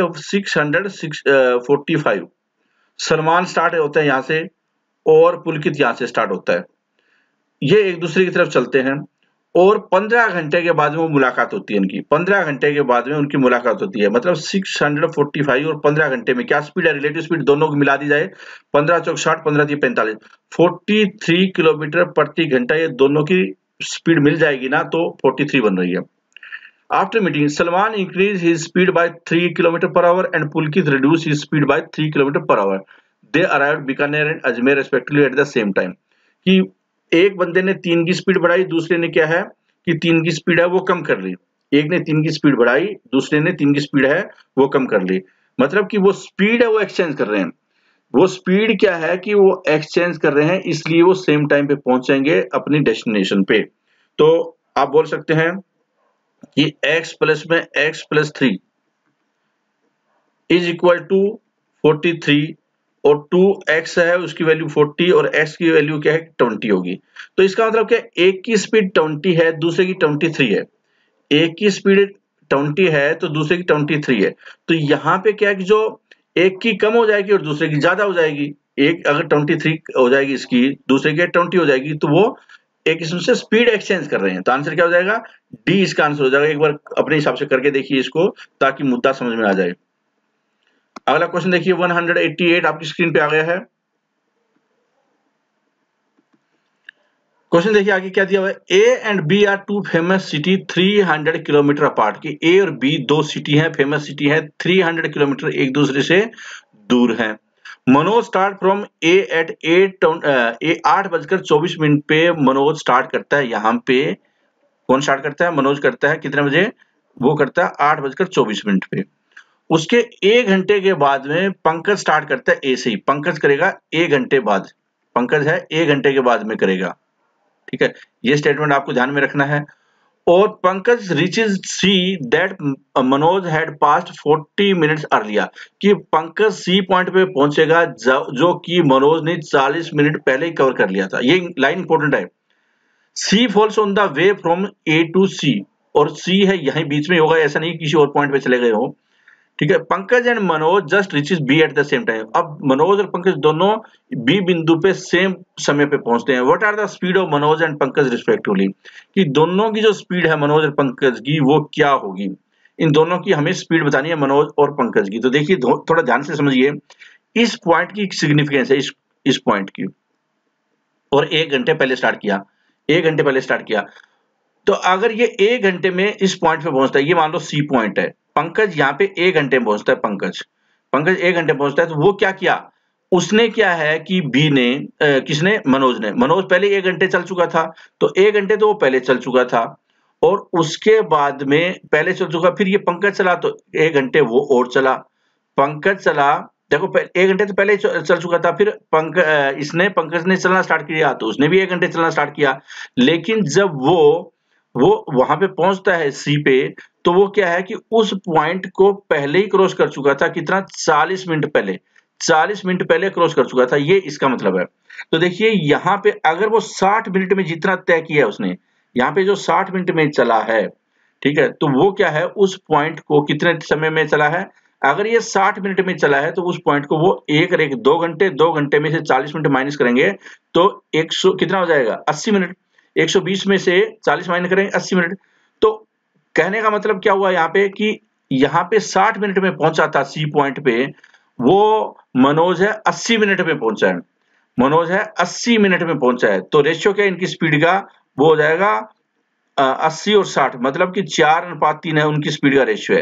645। सलमान स्टार्ट होता है यहाँ से और पुलकित यहाँ से स्टार्ट होता है, ये एक दूसरे की तरफ चलते हैं और 15 घंटे के बाद में वो मुलाकात होती है इनकी, 15 घंटे के बाद में उनकी मुलाकात होती है। मतलब 645 और 15 घंटे में क्या स्पीड है? रिलेटिव स्पीड दोनों की मिला दी जाए, 15 चौक 60, 15 × 45, 43 किलोमीटर प्रति घंटा, ये दोनों की स्पीड मिल जाएगी ना, तो 43 बन रही है। After meeting Salman increase his speed by 3 kilometre per hour and Pulkit reduce his speed by 3 kilometre per hour. They arrived Bikaner and Ajmer respectively at the same time. कि एक बंदे ने 3 की स्पीड बढ़ाई, दूसरे ने क्या है कि 3 की स्पीड है वो कम कर ली। एक ने 3 की स्पीड बढ़ाई, दूसरे ने 3 की स्पीड है वो कम कर ली। मतलब कि वो स्पीड है वो एक्सचेंज कर रहे हैं। वो स्पीड क्या है कि वो एक्सचेंज कर रहे हैं, इसलिए वो सेम टाइम पे पहुंचेंगे अपनी डेस्टिनेशन पे। तो आप बोल सकते हैं कि x प्लस में x plus 3 is equal to 43 और 2x है उसकी वैल्यू 40 और x की वैल्यू क्या है? 20 होगी। तो इसका मतलब क्या है? एक की स्पीड 20 है, दूसरे की 23 है। एक की स्पीड 20 है तो दूसरे की 23 है। तो यहाँ पे क्या है कि जो एक की कम हो जाएगी और दूसरे की ज्यादा हो जाएगी। एक अगर 23 हो जाएगी इसकी, दूसरे की 20 हो जाएगी, तो वो एक किस्म से स्पीड एक्सचेंज कर रहे हैं। तो आंसर क्या हो जाएगा? डी इसका आंसर हो जाएगा। एक बार अपने हिसाब से करके देखिए इसको, ताकि मुद्दा समझ में आ जाए। अगला क्वेश्चन देखिए 188 आपकी स्क्रीन पे आ गया है। क्वेश्चन देखिए आगे क्या दिया हुआ है, A and B are two famous city 300 kilometre apart. की ए और बी दो सिटी हैं, फेमस सिटी है, 300 किलोमीटर एक दूसरे से दूर हैं। Manoj start from A at 8:24 पे मनोज स्टार्ट करता है। यहाँ पे कौन स्टार्ट करता है? मनोज करता है कितने बजे? वो करता है 8:24 पे। उसके 1 घंटे के बाद में पंकज स्टार्ट करता है ए से ही। पंकज करेगा 1 घंटे बाद, पंकज है 1 घंटे के बाद में करेगा, ठीक है। ये स्टेटमेंट आपको ध्यान में रखना है। और Pankaj reaches C that Manoj had passed 40 minutes earlier. कि पंकज सी पॉइंट पे पहुंचेगा जो कि मनोज ने 40 मिनट पहले ही कवर कर लिया था। ये लाइन इंपॉर्टेंट है। C falls on the way from A to C, और सी है यहीं बीच में होगा, ऐसा नहीं किसी और पॉइंट पे चले गए हो, ठीक है। Pankaj and Manoj just reaches B at the same time. अब मनोज और पंकज दोनों बी बिंदु पे सेम समय पे पहुंचते हैं। What are the speed of Manoj and Pankaj respectively. कि दोनों की जो स्पीड है मनोज और पंकज की वो क्या होगी, इन दोनों की हमें स्पीड बतानी है, मनोज और पंकज की। तो देखिए थोड़ा ध्यान से समझिए, इस पॉइंट की सिग्निफिकेंस है, इस पॉइंट की। और 1 घंटे पहले स्टार्ट किया, 1 घंटे पहले स्टार्ट किया, तो अगर ये 1 घंटे में इस पॉइंट पे पहुंचता है, ये मान लो सी पॉइंट है, पंकज यहाँ पे 1 घंटे में पहुंचता है, पंकज 1 घंटे में पहुंचता है, तो वो क्या किया, उसने क्या है कि बी ने किसने, मनोज ने, मनोज पहले 1 घंटे चल चुका था, तो 1 घंटे तो वो पहले चल चुका था, और उसके बाद में पहले चल चुका, फिर ये पंकज चला तो 1 घंटे वो और चला, पंकज चला, देखो 1 घंटे तो पहले ही चल चुका था, फिर पंकज ने चलना स्टार्ट किया तो उसने भी 1 घंटे चलना स्टार्ट किया। लेकिन जब वो वहां पे पहुंचता है सी पे, तो वो क्या है कि उस पॉइंट को पहले ही क्रॉस कर चुका था, कितना, 40 मिनट पहले, 40 मिनट पहले क्रॉस कर चुका था, ये इसका मतलब है। तो देखिए यहाँ पे अगर वो 60 मिनट में जितना तय किया है उसने, यहाँ पे जो 60 मिनट में चला है, ठीक है, तो वो क्या है, उस पॉइंट को कितने समय में चला है, अगर ये 60 मिनट में चला है तो उस पॉइंट को वो 2 घंटे, 2 घंटे में से 40 मिनट माइनस करेंगे तो 100 कितना हो जाएगा, 80 मिनट, 120 में से 40 माइनस करेंगे 80 मिनट। तो कहने का मतलब क्या हुआ यहाँ पे कि यहाँ पे 60 मिनट में पहुंचा था सी पॉइंट पे, वो मनोज है 80 मिनट में पहुंचा है, मनोज है 80 मिनट में पहुंचा है। तो रेशियो क्या है इनकी स्पीड का, वो हो जाएगा 80 और 60, मतलब कि 4:3 है उनकी स्पीड का रेशियो है,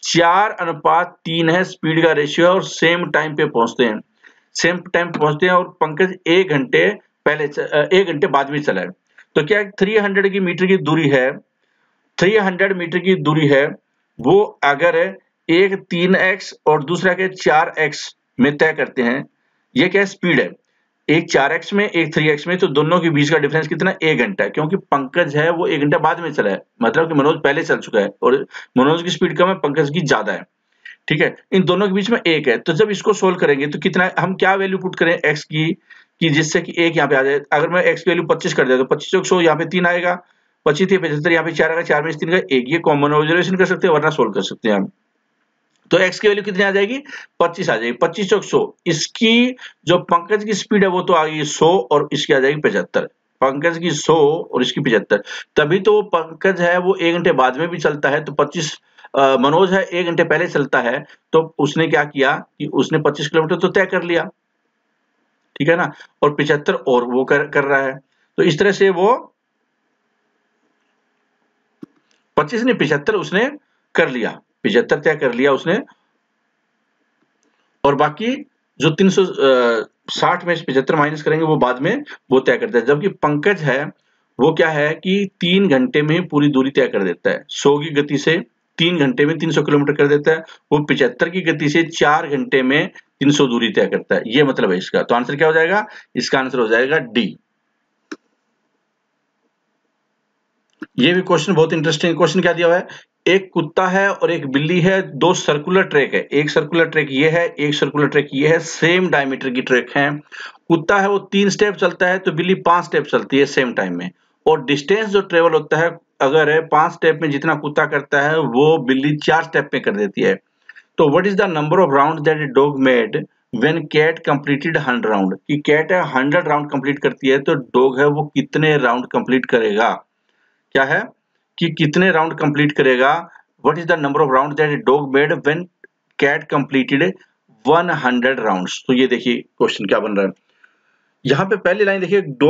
4:3 है स्पीड का रेशियो है, और सेम टाइम पे पहुंचते हैं, सेम टाइम पहुंचते हैं। और पंकज 1 घंटे पहले 1 घंटे बाद में चला है। तो क्या 300 की मीटर की दूरी है, 300 मीटर की दूरी है, वो अगर एक 3x और दूसरा के 4x में तय करते हैं, ये क्या स्पीड है, एक 4x में एक 3x में, तो दोनों के बीच का डिफरेंस कितना, 1 घंटा है, क्योंकि पंकज है वो 1 घंटा बाद में चला है, मतलब कि मनोज पहले चल चुका है, और मनोज की स्पीड कम है, पंकज की ज्यादा है, ठीक है। इन दोनों के बीच में 1 है, तो जब इसको सोल्व करेंगे तो कितना, हम क्या वैल्यू पुट करें x की, कि जिससे कि 1 यहाँ पे आ जाए। अगर मैं x की वैल्यू 25 कर दिया तो 25 चौक 100, यहाँ पे 3 आएगा, 25 थी 75, यहाँ पे 4 आएगा, 4 में से 3 का 1, ये कॉमन ऑब्जर्वेशन कर सकते हैं वरना सोल्व कर सकते हैं हम। तो x की वैल्यू कितनी आ जाएगी, 25 आ जाएगी, 25 चौक 100, इसकी जो पंकज की स्पीड है वो तो आ गई 100, और इसकी आ जाएगी 75, पंकज की 100 और इसकी 75। तभी तो पंकज है वो 1 घंटे बाद में भी चलता है, तो 25 मनोज है 1 घंटे पहले चलता है, तो उसने क्या किया कि उसने 25 किलोमीटर तो तय कर लिया, ठीक है ना, और 75 और वो कर रहा है, तो इस तरह से वो 25 ने 75 उसने कर लिया, 75 तय कर लिया उसने, और बाकी जो 360 में से 75 माइनस करेंगे वो बाद में वो तय करता है। जबकि पंकज है वो क्या है कि 3 घंटे में पूरी दूरी तय कर देता है, 100 की गति से 3 घंटे में 300 किलोमीटर कर देता है, वो 75 की गति से 4 घंटे में 300 दूरी तय करता है, ये मतलब है इसका। तो आंसर क्या हो जाएगा, इसका आंसर हो जाएगा डी। ये भी क्वेश्चन बहुत इंटरेस्टिंग क्वेश्चन, क्या दिया हुआ है, एक कुत्ता है और एक बिल्ली है, दो सर्कुलर ट्रैक है, एक सर्कुलर ट्रैक ये है, एक सर्कुलर ट्रैक ये है, सेम डायमीटर की ट्रैक है। कुत्ता है वो 3 स्टेप चलता है तो बिल्ली 5 स्टेप चलती है सेम टाइम में, और डिस्टेंस जो ट्रेवल होता है, अगर है 5 स्टेप में जितना कुत्ता करता है वो बिल्ली 4 स्टेप में कर देती है। तो what is the number of round that a dog made when cat completed 100 round. कि कैट है 100 राउंड कंप्लीट करती है, तो डॉग है वो कितने राउंड कंप्लीट करेगा, क्या है कि कितने राउंड कंप्लीट करेगा, what is the number of round that dog made when cat completed 100 rounds. तो ये देखिए क्वेश्चन क्या बन रहा है, यहाँ पे पहली लाइन देखिए, डॉग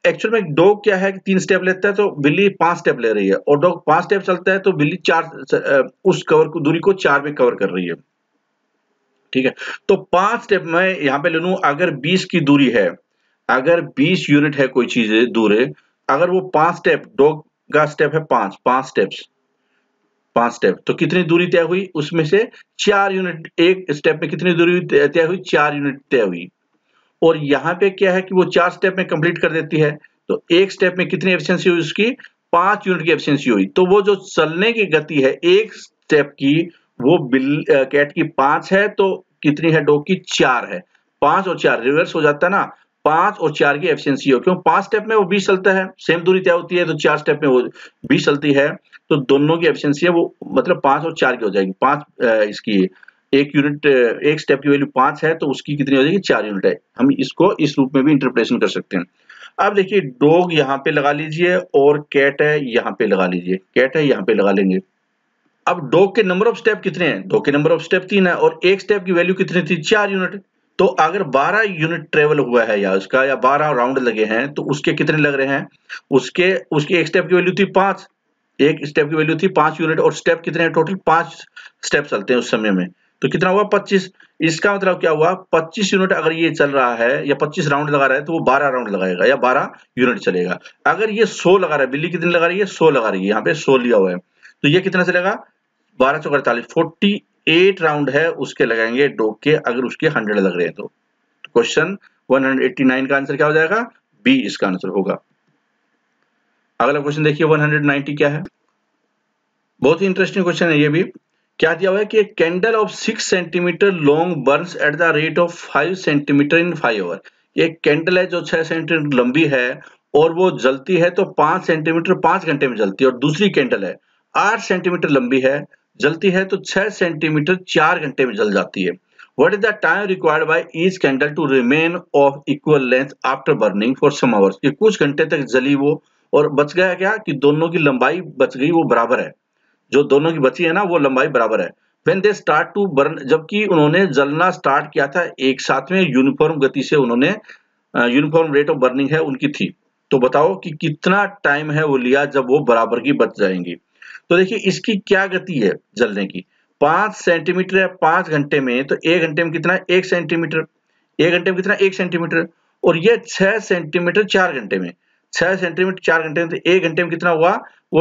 एक्चुअल में डॉग क्या है कि 3 स्टेप लेता है तो बिल्ली 5 स्टेप ले रही है, और डॉग 5 स्टेप चलता है तो बिल्ली 4 उस कवर को दूरी को 4 में कवर कर रही है। ठीक है, तो 5 स्टेप मैं यहाँ पे ले लूं, अगर 20 की दूरी है, अगर 20 यूनिट है कोई चीज दूर है, अगर वो 5 स्टेप, डॉग का स्टेप है 5 स्टेप्स, 5 स्टेप, तो कितनी दूरी तय हुई, उसमें से 4 यूनिट, एक स्टेप में कितनी दूरी तय हुई, 4 यूनिट तय हुई। और यहाँ पे क्या है कि वो 4 स्टेप में कंप्लीट कर देती है, तो एक स्टेप में कितनी एफिशिएंसी हुई उसकी, 5 यूनिट की एफिशिएंसी हुई। तो वो जो चलने की गति है एक स्टेप की, वो कैट की 5 है, तो कितनी है, डॉग की 4 है। 5 और 4 रिवर्स हो जाता है ना, 5 और 4 की एफिशिएंसी हो, क्यों 5 स्टेप में वो 20 चलता है, सेम दूरी तय होती है, तो 4 स्टेप में वो 20 चलती है, तो दोनों की एफिशिएंसी है वो मतलब 5 और 4 की हो जाएगी। 5 इसकी एक यूनिट, एक स्टेप की वैल्यू 5 है, तो उसकी कितनी हो जाएगी, 4 यूनिट है। हम इसको इस रूप में भी इंटरप्रिटेशन कर सकते हैं। अब देखिए डॉग यहाँ पे लगा लीजिए, और कैट है यहाँ पे लगा लीजिए, कैट है यहाँ पे लगा लेंगे। अब डॉग के नंबर ऑफ स्टेप कितने हैं, डॉग के नंबर ऑफ स्टेप 3 है, और एक स्टेप की वैल्यू कितनी थी, 4 यूनिट। तो अगर 12 यूनिट ट्रेवल हुआ है या उसका, या 12 राउंड लगे हैं, तो उसके कितने लग रहे हैं, उसके उसकी एक स्टेप की वैल्यू थी 5, एक स्टेप की वैल्यू थी 5 यूनिट, और स्टेप कितने हैं टोटल, 5 स्टेप चलते हैं उस समय में, तो कितना हुआ 25। इसका मतलब क्या हुआ, 25 यूनिट अगर ये चल रहा है या 25 राउंड लगा रहा है, तो वो 12 राउंड लगाएगा या 12 यूनिट चलेगा। अगर ये 100 लगा रहा है, बिल्ली कितनी लगा रही है, 100 लगा रही है, यहाँ पे 100 लिया हुआ है, तो ये कितना चलेगा, 12 चौक 48, 48 राउंड है उसके लगाएंगे डॉग के, अगर उसके 100 लग रहे हैं तो क्वेश्चन 189 का आंसर क्या हो जाएगा, बी इसका आंसर होगा। अगला क्वेश्चन देखिए 190 क्या है, बहुत ही इंटरेस्टिंग क्वेश्चन है ये भी। क्या दिया हुआ है कि candle of 6 centimetre long burns at the rate of 5 centimetre in 5 hour. एक कैंडल है जो 6 सेंटीमीटर लंबी है, और वो जलती है तो 5 सेंटीमीटर 5 घंटे में जलती है, और दूसरी कैंडल है 8 सेंटीमीटर लंबी है, जलती है तो 6 सेंटीमीटर 4 घंटे में जल जाती है। What is the time required by each candle to remain of equal length after burning for some hours? कि कुछ घंटे तक जली वो, और बच गया क्या कि दोनों की लंबाई बच गई, वो बराबर है, जो दोनों की बची है ना वो लंबाई बराबर है। When they start to burn, जबकि उन्होंने जलना स्टार्ट किया था एक साथ में, यूनिफॉर्म गति से उन्होंने, यूनिफॉर्म रेट ऑफ बर्निंग है उनकी थी, तो बताओ कि कितना टाइम है वो लिया जब वो बराबर की बच जाएंगी। तो देखिए इसकी क्या गति है जलने की, 5 सेंटीमीटर है 5 घंटे में, तो 1 घंटे में कितना, 1 सेंटीमीटर, 1 घंटे में कितना, 1 सेंटीमीटर, और ये 6 सेंटीमीटर 4 घंटे में, 6 सेंटीमीटर 4 घंटे में, तो 1 घंटे में कितना हुआ, वो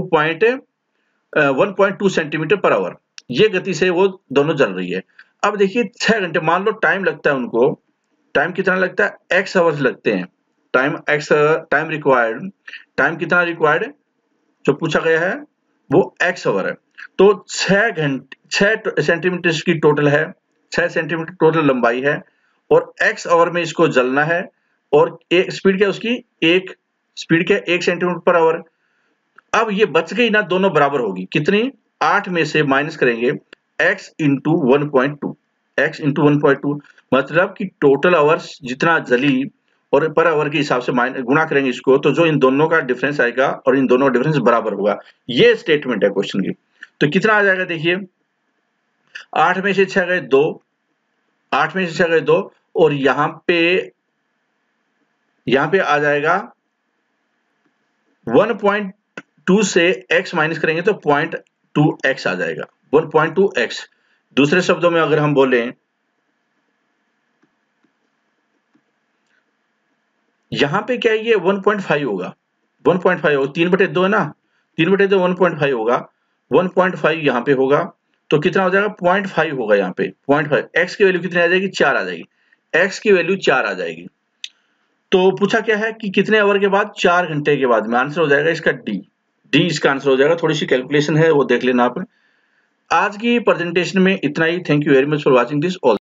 1.2 सेंटीमीटर पर आवर, ये गति से वो दोनों जल रही है। अब देखिए 6 घंटे, मान लो टाइम लगता है उनको, टाइम कितना लगता है, x आवर्स लगते हैं, time x, time required, time कितना रिक्वायर्ड जो पूछा गया है वो x आवर है। तो 6 सेंटीमीटर की टोटल है, 6 सेंटीमीटर टोटल लंबाई है, और x आवर में इसको जलना है, और एक स्पीड क्या है उसकी, एक स्पीड क्या है 1 सेंटीमीटर पर आवर। अब ये बच गई ना, दोनों बराबर होगी, कितनी, 8 में से माइनस करेंगे x इंटू 1.2, x इंटू 1.2, मतलब कि टोटल आवर्स जितना जली, और पर आवर के हिसाब से गुणा करेंगे इसको, तो जो इन दोनों का डिफरेंस आएगा, और इन दोनों का डिफरेंस बराबर होगा। ये स्टेटमेंट है क्वेश्चन की। तो कितना आ जाएगा देखिए, 8 में से 6 गए 2, 8 में से 6 गए 2, और यहां पे आ जाएगा 1.2 से x माइनस करेंगे तो 0.2x आ जाएगा, 1.2x। दूसरे शब्दों में अगर हम बोलें, यहां पे क्या है, ये 1.5 होगा, 1.5 होगा, 3/2 है ना, 3/2 1.5 होगा, 1.5 यहाँ पे होगा, तो कितना हो जाएगा 0.5 होगा यहाँ पे, 0.5। x की वैल्यू कितनी आ जाएगी, 4 आ जाएगी, x की वैल्यू 4 आ जाएगी। तो पूछा क्या है कि कितने आवर के बाद, 4 घंटे के बाद में, आंसर हो जाएगा इसका डी इसका आंसर हो जाएगा। थोड़ी सी कैलकुलेशन है वो देख लेना आप। आज की प्रेजेंटेशन में इतना ही। Thank you very much for watching this all.